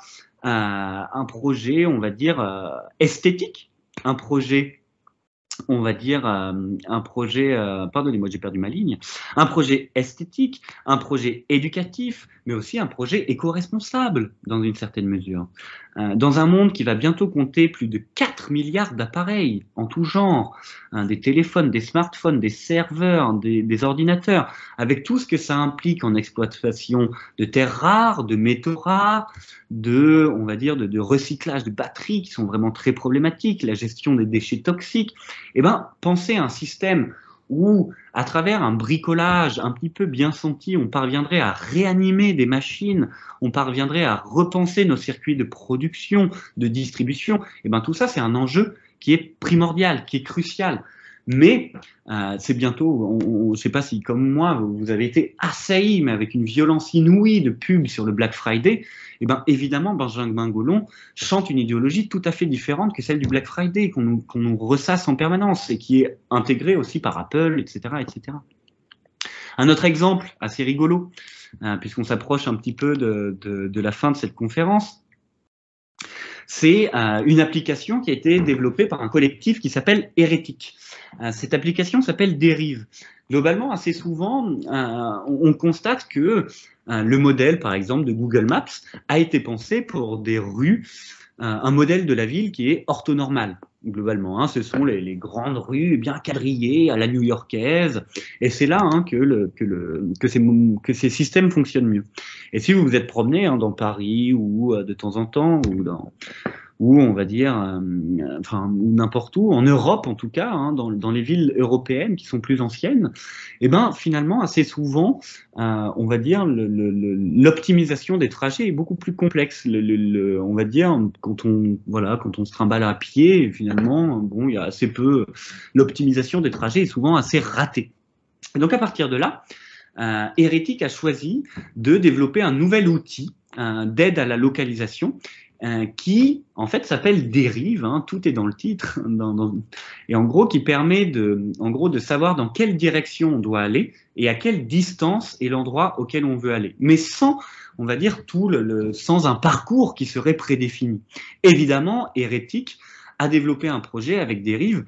un projet, on va dire, esthétique, un projet, on va dire, un projet, pardonnez-moi, j'ai perdu ma ligne, un projet esthétique, un projet éducatif, mais aussi un projet éco-responsable, dans une certaine mesure. Dans un monde qui va bientôt compter plus de 4 milliards d'appareils en tout genre, hein, des téléphones, des smartphones, des serveurs, des ordinateurs, avec tout ce que ça implique en exploitation de terres rares, de métaux rares, on va dire, de recyclage de batteries qui sont vraiment très problématiques, la gestion des déchets toxiques, eh ben, pensez à un système où, à travers un bricolage un petit peu bien senti, on parviendrait à réanimer des machines, on parviendrait à repenser nos circuits de production, de distribution, et ben tout ça, c'est un enjeu qui est primordial, qui est crucial. Mais c'est bientôt, je ne sais pas si comme moi, vous avez été assaillis, mais avec une violence inouïe de pubs sur le Black Friday, et ben évidemment, Benjamin Gollon chante une idéologie tout à fait différente que celle du Black Friday, qu'on nous ressasse en permanence et qui est intégrée aussi par Apple, etc., etc. Un autre exemple assez rigolo, puisqu'on s'approche un petit peu de la fin de cette conférence, c'est une application qui a été développée par un collectif qui s'appelle Hérétique. Cette application s'appelle Dérive. Globalement, assez souvent, on constate que le modèle, par exemple, de Google Maps a été pensé pour des rues un modèle de la ville qui est orthonormal, globalement. Hein. Ce sont les grandes rues bien quadrillées à la new-yorkaise, et c'est là que ces systèmes fonctionnent mieux. Et si vous vous êtes promené dans Paris ou de temps en temps, ou on va dire, ou n'importe où, en Europe en tout cas, dans les villes européennes qui sont plus anciennes, et ben finalement assez souvent, on va dire, l'optimisation des trajets est beaucoup plus complexe. On va dire, quand on se trimballe à pied, finalement, bon, il y a assez peu, l'optimisation des trajets est souvent assez ratée. Et donc à partir de là, Heretic a choisi de développer un nouvel outil d'aide à la localisation qui, en fait, s'appelle Dérive, tout est dans le titre, et en gros, qui permet de savoir dans quelle direction on doit aller et à quelle distance est l'endroit auquel on veut aller, mais sans, on va dire, sans un parcours qui serait prédéfini. Évidemment, Heretic a développé un projet avec Dérive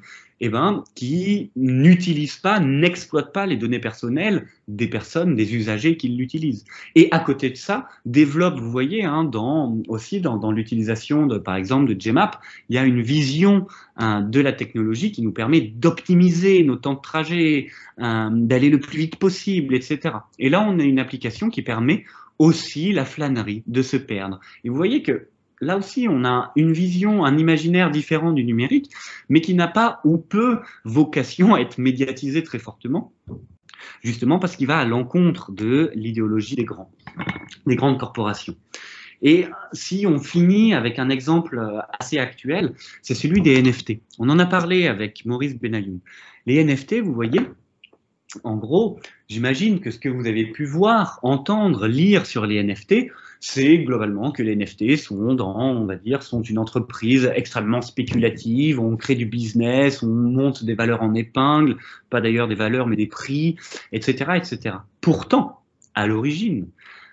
qui n'utilise pas, n'exploite pas les données personnelles des personnes, des usagers qui l'utilisent. Et à côté de ça, développe, vous voyez, aussi dans l'utilisation, par exemple, de Gmap, il y a une vision de la technologie qui nous permet d'optimiser nos temps de trajet, d'aller le plus vite possible, etc. Et là, on a une application qui permet aussi la flânerie, de se perdre. Et vous voyez que là aussi, on a une vision, un imaginaire différent du numérique, mais qui n'a pas ou peu vocation à être médiatisé très fortement, justement parce qu'il va à l'encontre de l'idéologie des grandes corporations. Et si on finit avec un exemple assez actuel, c'est celui des NFT. On en a parlé avec Maurice Benayoun. Les NFT, vous voyez, en gros, j'imagine que ce que vous avez pu voir, entendre, lire sur les NFT, c'est globalement que les NFT sont une entreprise extrêmement spéculative, on crée du business, on monte des valeurs en épingle, pas d'ailleurs des valeurs mais des prix, etc., etc. Pourtant, à l'origine,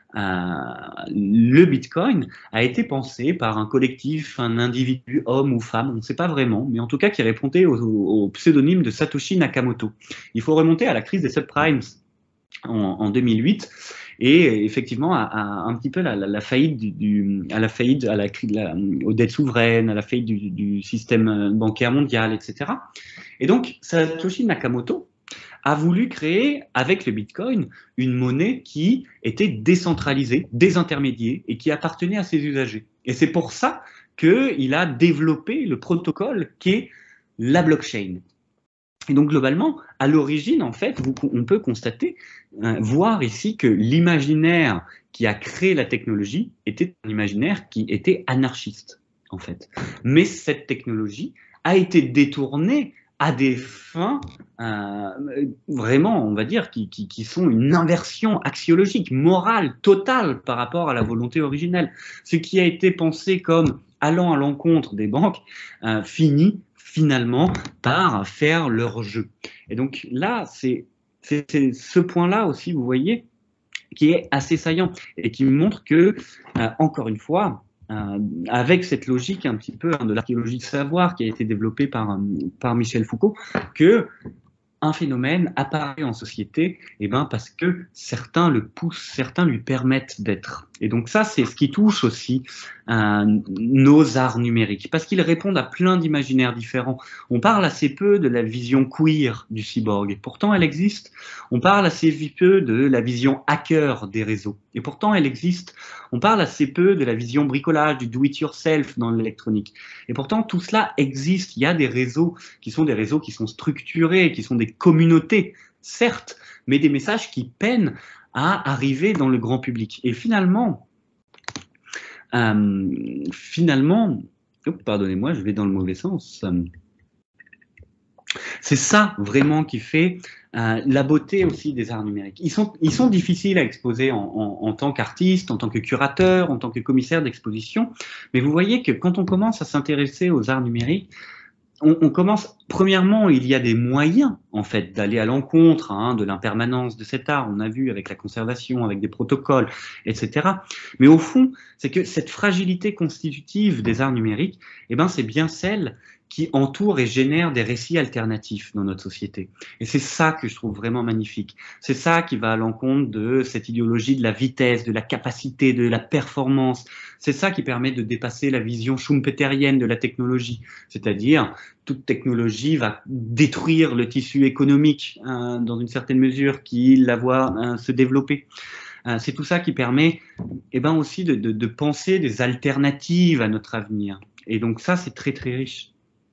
le Bitcoin a été pensé par un collectif, un individu, homme ou femme, on ne sait pas vraiment, mais en tout cas qui répondait au pseudonyme de Satoshi Nakamoto. Il faut remonter à la crise des subprimes en 2008 et effectivement un petit peu la faillite aux dettes souveraines, à la faillite du système bancaire mondial, etc. Et donc Satoshi Nakamoto a voulu créer, avec le Bitcoin, une monnaie qui était décentralisée, désintermédiée et qui appartenait à ses usagers. Et c'est pour ça qu'il a développé le protocole qui est la blockchain. Et donc, globalement, à l'origine, en fait, on peut constater, voir ici que l'imaginaire qui a créé la technologie était un imaginaire qui était anarchiste, en fait. Mais cette technologie a été détournée à des fins vraiment, on va dire, qui sont une inversion axiologique, morale, totale par rapport à la volonté originelle. Ce qui a été pensé comme allant à l'encontre des banques finit finalement par faire leur jeu. Et donc là, c'est ce point-là aussi, vous voyez, qui est assez saillant et qui montre que, encore une fois, avec cette logique un petit peu de l'archéologie de savoir qui a été développée par Michel Foucault, que un phénomène apparaît en société parce que certains le poussent, certains lui permettent d'être. Et donc ça, c'est ce qui touche aussi nos arts numériques, parce qu'ils répondent à plein d'imaginaires différents. On parle assez peu de la vision queer du cyborg, et pourtant elle existe. On parle assez peu de la vision hacker des réseaux, et pourtant elle existe. On parle assez peu de la vision bricolage, du do-it-yourself dans l'électronique, et pourtant tout cela existe. Il y a des réseaux qui sont structurés, qui sont des communautés, certes, mais des messages qui peinent à arriver dans le grand public. Et finalement, pardonnez-moi, je vais dans le mauvais sens. C'est ça vraiment qui fait la beauté aussi des arts numériques. Ils sont difficiles à exposer en tant qu'artiste, en tant que curateur, en tant que commissaire d'exposition, mais vous voyez que quand on commence à s'intéresser aux arts numériques, on commence, premièrement, il y a des moyens, en fait, d'aller à l'encontre de l'impermanence de cet art. On a vu avec la conservation, avec des protocoles, etc. Mais au fond, c'est que cette fragilité constitutive des arts numériques, c'est bien celle qui entourent et génèrent des récits alternatifs dans notre société. Et c'est ça que je trouve vraiment magnifique. C'est ça qui va à l'encontre de cette idéologie de la vitesse, de la capacité, de la performance. C'est ça qui permet de dépasser la vision schumpeterienne de la technologie. C'est-à-dire, toute technologie va détruire le tissu économique dans une certaine mesure qui la voit se développer. C'est tout ça qui permet aussi de penser des alternatives à notre avenir. Et donc ça, c'est très très riche.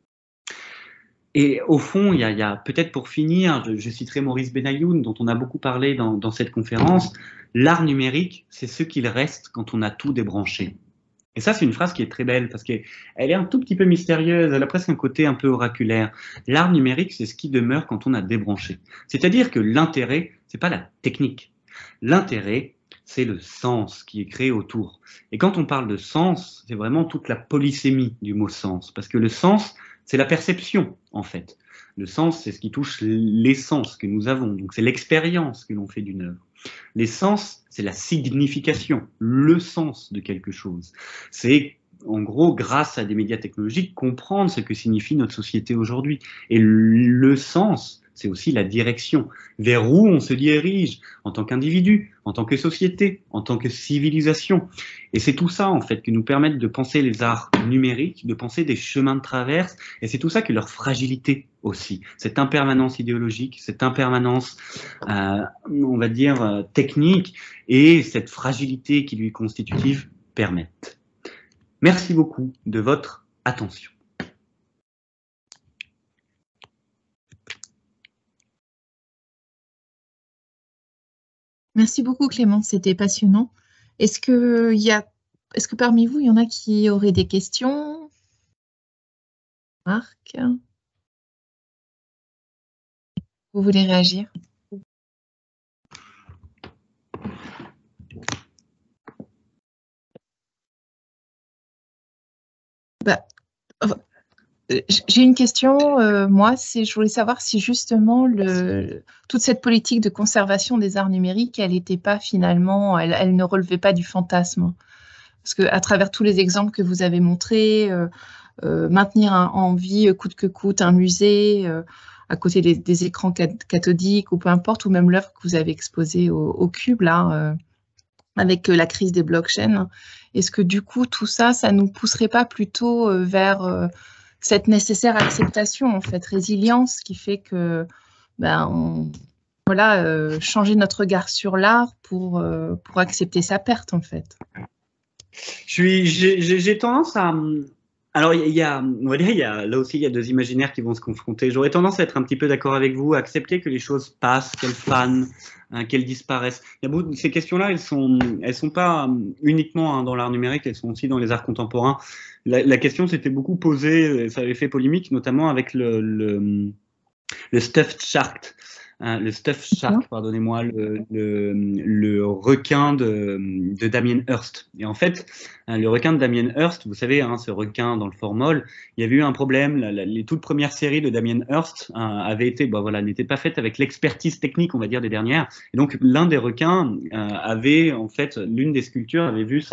Et au fond, il y a peut-être pour finir, je citerai Maurice Benayoun, dont on a beaucoup parlé dans cette conférence, l'art numérique, c'est ce qu'il reste quand on a tout débranché. Et ça, c'est une phrase qui est très belle parce qu'elle est un tout petit peu mystérieuse, elle a presque un côté un peu oraculaire. L'art numérique, c'est ce qui demeure quand on a débranché. C'est-à-dire que l'intérêt, c'est pas la technique. L'intérêt, c'est le sens qui est créé autour. Et quand on parle de sens, c'est vraiment toute la polysémie du mot sens. Parce que le sens, c'est la perception, en fait. Le sens, c'est ce qui touche l'essence que nous avons. Donc, c'est l'expérience que l'on fait d'une œuvre. Les sens, c'est la signification, le sens de quelque chose. C'est, en gros, grâce à des médias technologiques, comprendre ce que signifie notre société aujourd'hui. Et le sens, c'est aussi la direction, vers où on se dirige en tant qu'individu, en tant que société, en tant que civilisation. Et c'est tout ça, en fait, qui nous permettent de penser les arts numériques, de penser des chemins de traverse, et c'est tout ça qui est leur fragilité aussi. Cette impermanence idéologique, cette impermanence, on va dire, technique, et cette fragilité qui lui est constitutive permettent. Merci beaucoup de votre attention. Merci beaucoup Clément, c'était passionnant. Est-ce que parmi vous, il y en a qui auraient des questions? Marc, vous voulez réagir? J'ai une question, moi, je voulais savoir si justement toute cette politique de conservation des arts numériques, elle n'était pas finalement, elle ne relevait pas du fantasme. Parce qu'à travers tous les exemples que vous avez montrés, maintenir en vie coûte que coûte un musée à côté des écrans cathodiques ou peu importe, ou même l'œuvre que vous avez exposée au Cube, là, avec la crise des blockchains, est-ce que du coup, tout ça, ça nous pousserait pas plutôt vers cette nécessaire acceptation, en fait, résilience, qui fait que changer notre regard sur l'art pour accepter sa perte, en fait. J'ai tendance à... Alors, on va dire, là aussi, il y a deux imaginaires qui vont se confronter. J'aurais tendance à être un petit peu d'accord avec vous, à accepter que les choses passent, qu'elles fanent, qu'elles disparaissent. Ces questions-là, elles sont pas uniquement dans l'art numérique, elles sont aussi dans les arts contemporains. La question s'était beaucoup posée, ça avait fait polémique, notamment avec le stuffed shark. Le stuffed shark, pardonnez-moi, le requin de Damien Hirst. Et en fait, le requin de Damien Hirst, vous savez, ce requin dans le formol, il y avait eu un problème. Les toutes premières séries de Damien Hirst avaient été, n'étaient pas faites avec l'expertise technique, on va dire, des dernières. Et donc, l'un des requins avait, en fait, l'une des sculptures avait vu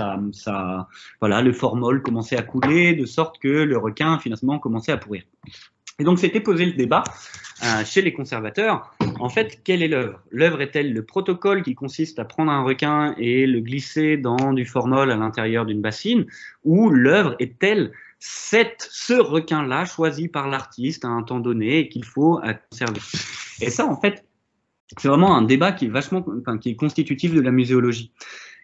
le formol commencer à couler, de sorte que le requin, finalement, commençait à pourrir. Et donc, s'était posé le débat chez les conservateurs. En fait, quelle est l'œuvre? L'œuvre est-elle le protocole qui consiste à prendre un requin et le glisser dans du formol à l'intérieur d'une bassine, ou l'œuvre est-elle ce requin-là choisi par l'artiste à un temps donné et qu'il faut conserver? Et ça, en fait, c'est vraiment un débat qui est qui est constitutif de la muséologie.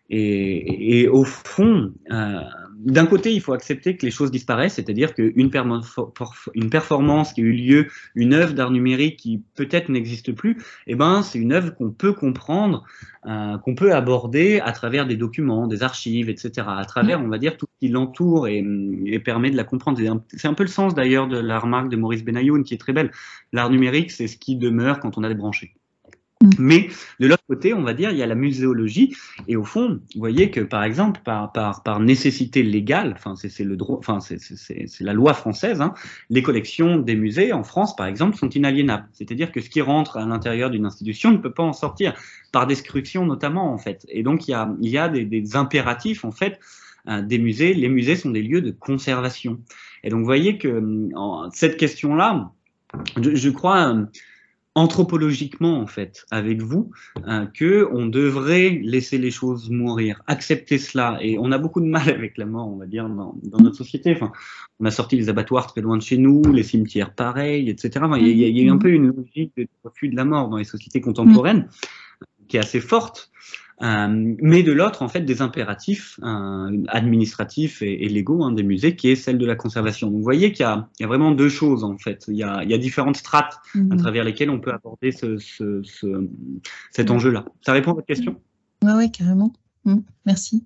Et au fond, d'un côté, il faut accepter que les choses disparaissent, c'est-à-dire qu'une performance qui a eu lieu, une œuvre d'art numérique qui peut-être n'existe plus, c'est une œuvre qu'on peut comprendre, qu'on peut aborder à travers des documents, des archives, etc., à travers, on va dire, tout ce qui l'entoure et permet de la comprendre. C'est un peu le sens d'ailleurs de la remarque de Maurice Benayoun qui est très belle. L'art numérique, c'est ce qui demeure quand on a débranché. Mais de l'autre côté, on va dire, il y a la muséologie, et au fond, vous voyez que par exemple, par nécessité légale, c'est le droit, c'est la loi française, les collections des musées en France, par exemple, sont inaliénables. C'est-à-dire que ce qui rentre à l'intérieur d'une institution ne peut pas en sortir, par description notamment, en fait. Et donc il y a des impératifs, en fait, des musées, les musées sont des lieux de conservation. Et donc, vous voyez que cette question-là, je crois anthropologiquement, en fait, avec vous, que on devrait laisser les choses mourir, accepter cela. Et on a beaucoup de mal avec la mort, on va dire, dans notre société. Enfin, on a sorti les abattoirs très loin de chez nous, les cimetières pareils, etc. Enfin, il y a eu un peu une logique de refus de la mort dans les sociétés contemporaines qui est assez forte. Mais de l'autre, en fait, des impératifs administratifs et légaux des musées, qui est celle de la conservation. Donc, vous voyez qu'il y a vraiment deux choses, en fait. Il y a différentes strates à travers lesquelles on peut aborder cet enjeu-là. Ça répond à votre question? Oui, carrément. Merci.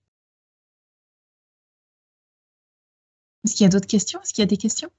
Est-ce qu'il y a d'autres questions? Est-ce qu'il y a des questions?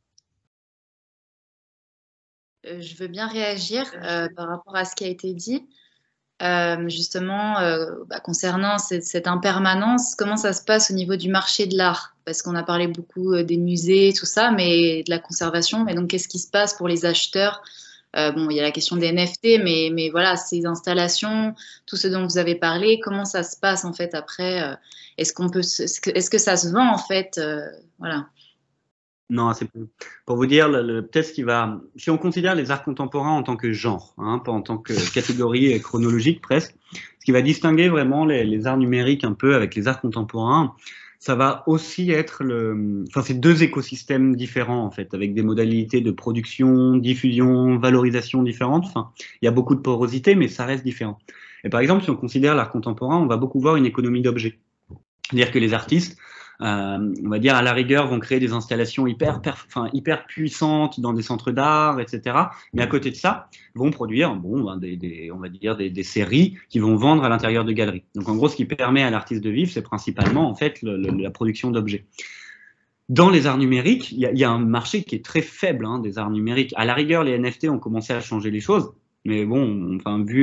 Je veux bien réagir par rapport à ce qui a été dit. Justement, concernant cette impermanence, comment ça se passe au niveau du marché de l'art? Parce qu'on a parlé beaucoup des musées, tout ça, mais de la conservation. Mais donc, qu'est-ce qui se passe pour les acheteurs? Bon, il y a la question des NFT, mais voilà, ces installations, tout ce dont vous avez parlé, comment ça se passe en fait après? Est-ce que ça se vend en fait? Voilà. Non, c'est pour vous dire, peut-être ce qui va, si on considère les arts contemporains en tant que genre, pas en tant que catégorie chronologique presque, ce qui va distinguer vraiment les arts numériques un peu avec les arts contemporains, ça va aussi être c'est deux écosystèmes différents en fait, avec des modalités de production, diffusion, valorisation différentes. Enfin, il y a beaucoup de porosité, mais ça reste différent. Et par exemple, si on considère l'art contemporain, on va beaucoup voir une économie d'objets. C'est-à-dire que les artistes, on va dire à la rigueur, vont créer des installations hyper puissantes dans des centres d'art, etc. Mais à côté de ça, vont produire on va dire des séries qui vont vendre à l'intérieur de galeries. Donc en gros, ce qui permet à l'artiste de vivre, c'est principalement en fait la production d'objets. Dans les arts numériques, il y a un marché qui est très faible des arts numériques. À la rigueur, les NFT ont commencé à changer les choses. Mais bon, vu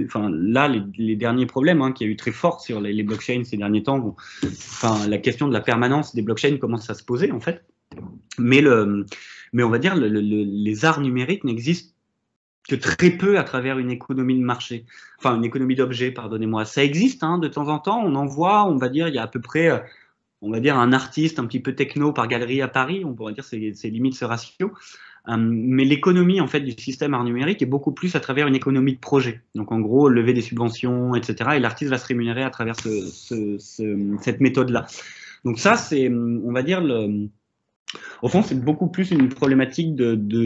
les derniers problèmes qu'il y a eu très forts sur les blockchains ces derniers temps, la question de la permanence des blockchains commence à se poser en fait. Mais on va dire les arts numériques n'existent que très peu à travers une économie de marché, une économie d'objets, pardonnez-moi. Ça existe de temps en temps, on en voit, on va dire, il y a à peu près, on va dire, un artiste un petit peu techno par galerie à Paris, on pourrait dire c'est limite ce ratio. Mais l'économie en fait du système art numérique est beaucoup plus à travers une économie de projet. Donc en gros, lever des subventions, etc. Et l'artiste va se rémunérer à travers cette méthode-là. Donc ça, c'est, on va dire, au fond, c'est beaucoup plus une problématique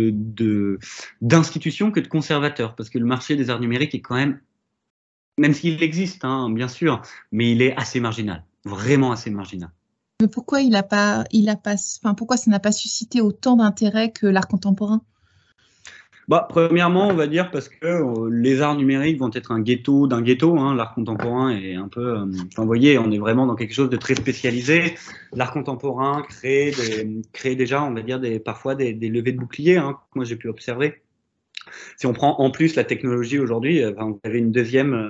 d'institution que de conservateur, parce que le marché des arts numériques est quand même s'il existe, bien sûr, mais il est assez marginal, vraiment assez marginal. Mais pourquoi pourquoi ça n'a pas suscité autant d'intérêt que l'art contemporain? Premièrement, on va dire parce que les arts numériques vont être un ghetto d'un ghetto. L'art contemporain est un peu, vous voyez, on est vraiment dans quelque chose de très spécialisé. L'art contemporain crée déjà, on va dire, parfois des levées de boucliers, que moi j'ai pu observer. Si on prend en plus la technologie aujourd'hui, vous avez une deuxième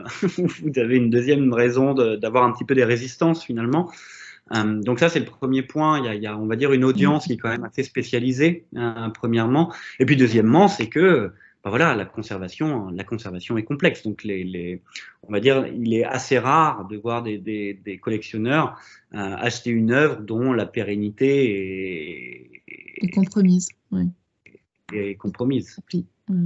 raison d'avoir un petit peu des résistances finalement. Donc ça, c'est le premier point. Il y a, on va dire, une audience qui est quand même assez spécialisée, premièrement. Et puis deuxièmement, c'est que la conservation est complexe. Donc on va dire, il est assez rare de voir des collectionneurs acheter une œuvre dont la pérennité est compromise. Oui. Est compromise. Oui.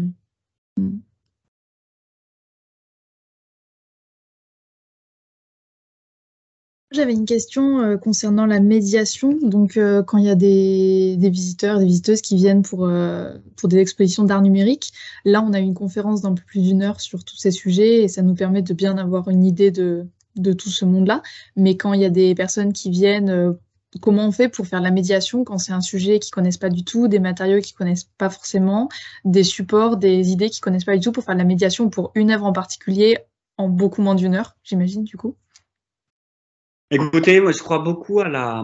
J'avais une question concernant la médiation. Donc, quand il y a des visiteurs, des visiteuses qui viennent pour des expositions d'art numérique, là, on a une conférence d'un peu plus d'1 heure sur tous ces sujets et ça nous permet de bien avoir une idée de tout ce monde-là. Mais quand il y a des personnes qui viennent, comment on fait pour faire la médiation quand c'est un sujet qu'ils connaissent pas du tout, des matériaux qu'ils connaissent pas forcément, des supports, des idées qu'ils connaissent pas du tout, pour faire la médiation pour une œuvre en particulier en beaucoup moins d'1 heure, j'imagine, du coup? Écoutez, moi je crois beaucoup à la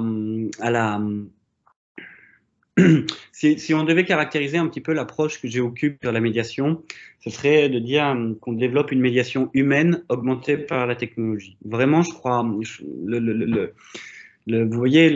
si on devait caractériser un petit peu l'approche que j'occupe sur la médiation, ce serait de dire qu'on développe une médiation humaine augmentée par la technologie. Vraiment, je crois, vous voyez,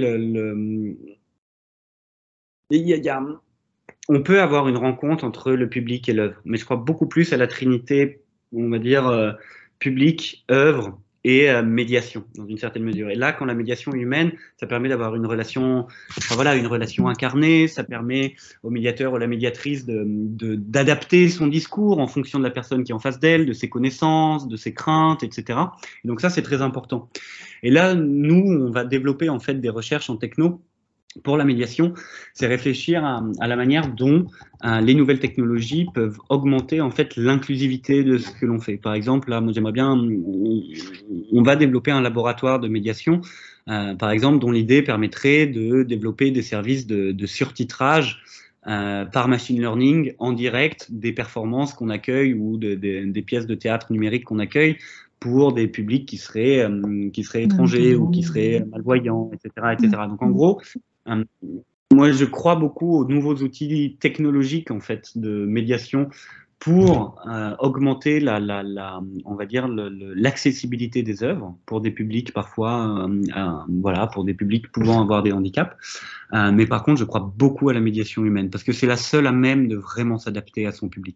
on peut avoir une rencontre entre le public et l'œuvre, mais je crois beaucoup plus à la trinité, on va dire, public, œuvre, et médiation dans une certaine mesure. Et là, quand la médiation est humaine, ça permet d'avoir une relation, enfin voilà, une relation incarnée. Ça permet au médiateur ou à la médiatrice d'adapter son discours en fonction de la personne qui est en face d'elle, de ses connaissances, de ses craintes, etc. Et donc ça, c'est très important. Et là, nous, on va développer en fait des recherches en techno pour la médiation, c'est réfléchir à la manière dont les nouvelles technologies peuvent augmenter en fait l'inclusivité de ce que l'on fait. Par exemple, là, moi j'aimerais bien, on va développer un laboratoire de médiation, par exemple, dont l'idée permettrait de développer des services de surtitrage par machine learning en direct des performances qu'on accueille ou des pièces de théâtre numérique qu'on accueille pour des publics qui seraient étrangers ou qui seraient malvoyants, etc., etc. Donc en gros, moi, je crois beaucoup aux nouveaux outils technologiques en fait de médiation pour augmenter on va dire l'accessibilité des œuvres pour des publics parfois, voilà, pour des publics pouvant avoir des handicaps. Mais par contre, je crois beaucoup à la médiation humaine parce que c'est la seule à même de vraiment s'adapter à son public.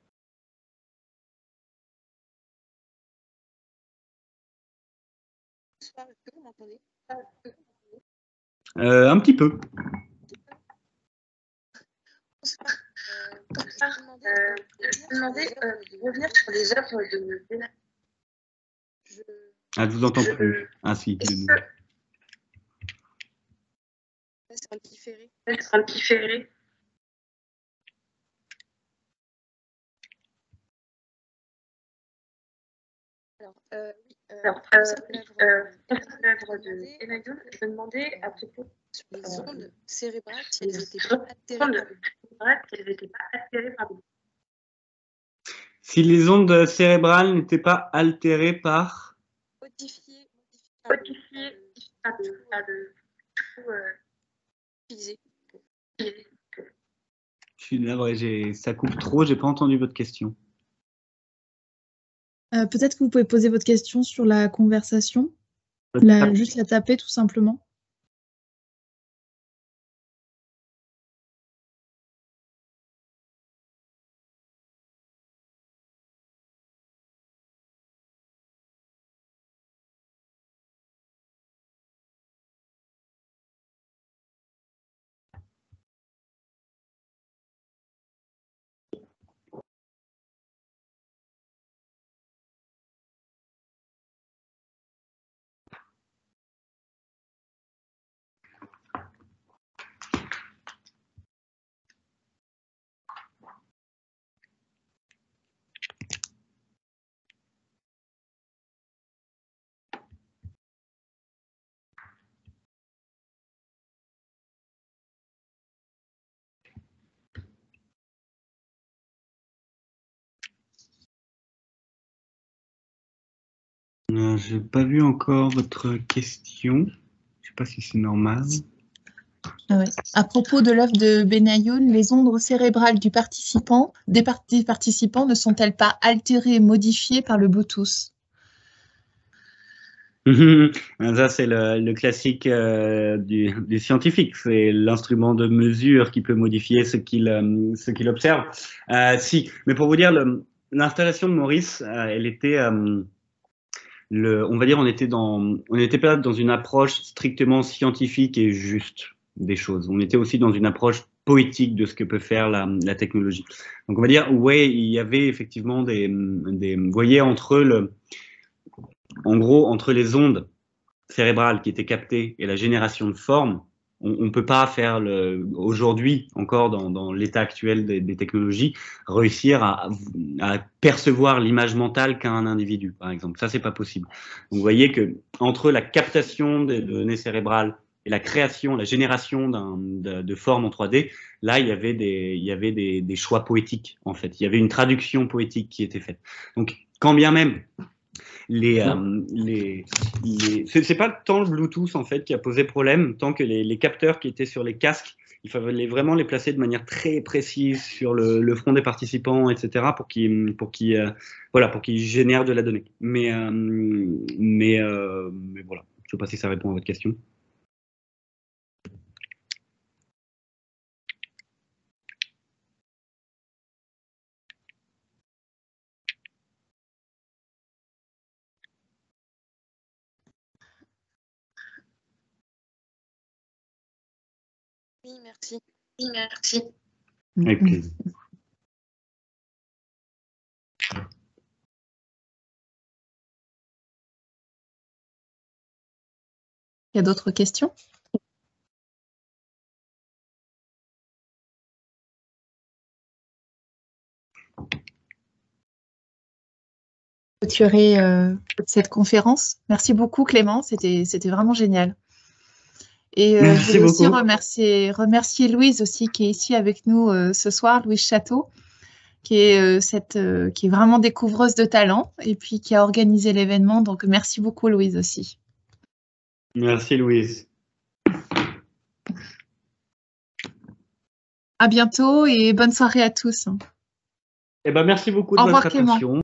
Est-ce que vous m'entendez? Un petit peu. Je demandais de revenir sur les œuvres de Benayoun. Ah, je vous entends plus. Ah si. C'est un petit ferré. Alors, oui, l'œuvre de Benayoun, je me demandais à propos des ondes cérébrales, si elles n'étaient pas altérées par le... Si les ondes cérébrales n'étaient pas altérées par... Modifiées utilisé. Je suis navré, ça coupe trop, j'ai pas entendu votre question. Peut-être que vous pouvez poser votre question sur la conversation, juste la taper tout simplement. J'ai pas vu encore votre question. Je sais pas si c'est normal. Ah ouais. À propos de l'œuvre de Benayoun, les ondes cérébrales des participants ne sont-elles pas altérées et modifiées par le Bluetooth? Ça, c'est le classique du scientifique. C'est l'instrument de mesure qui peut modifier ce qu'il observe. Si, mais pour vous dire, l'installation de Maurice, elle était... on va dire, on n'était pas dans une approche strictement scientifique et juste des choses. On était aussi dans une approche poétique de ce que peut faire la technologie. Donc, on va dire, ouais, il y avait effectivement vous voyez, en gros, entre les ondes cérébrales qui étaient captées et la génération de formes, on ne peut pas faire aujourd'hui, encore dans l'état actuel des technologies, réussir à percevoir l'image mentale qu'a un individu, par exemple. Ça, c'est pas possible. Donc, vous voyez que entre la captation des données cérébrales et la création, la génération de formes en 3D, là, il y avait des choix poétiques, en fait. Il y avait une traduction poétique qui était faite. Donc, quand bien même c'est pas tant le Bluetooth en fait qui a posé problème, tant que les capteurs qui étaient sur les casques, il fallait vraiment les placer de manière très précise sur le front des participants, etc., pour qu'ils génèrent de la donnée. Mais voilà, je sais pas si ça répond à votre question. Oui, merci. Oui, merci. Avec plaisir. Il y a d'autres questions? Clôturer cette conférence. Merci beaucoup Clément, c'était vraiment génial. Et je voulais aussi remercier Louise aussi qui est ici avec nous ce soir, Louise Château, qui est vraiment découvreuse de talent et puis qui a organisé l'événement. Donc merci beaucoup Louise aussi. Merci Louise. À bientôt et bonne soirée à tous. Eh ben, merci beaucoup de Au revoir, votre Clément. attention.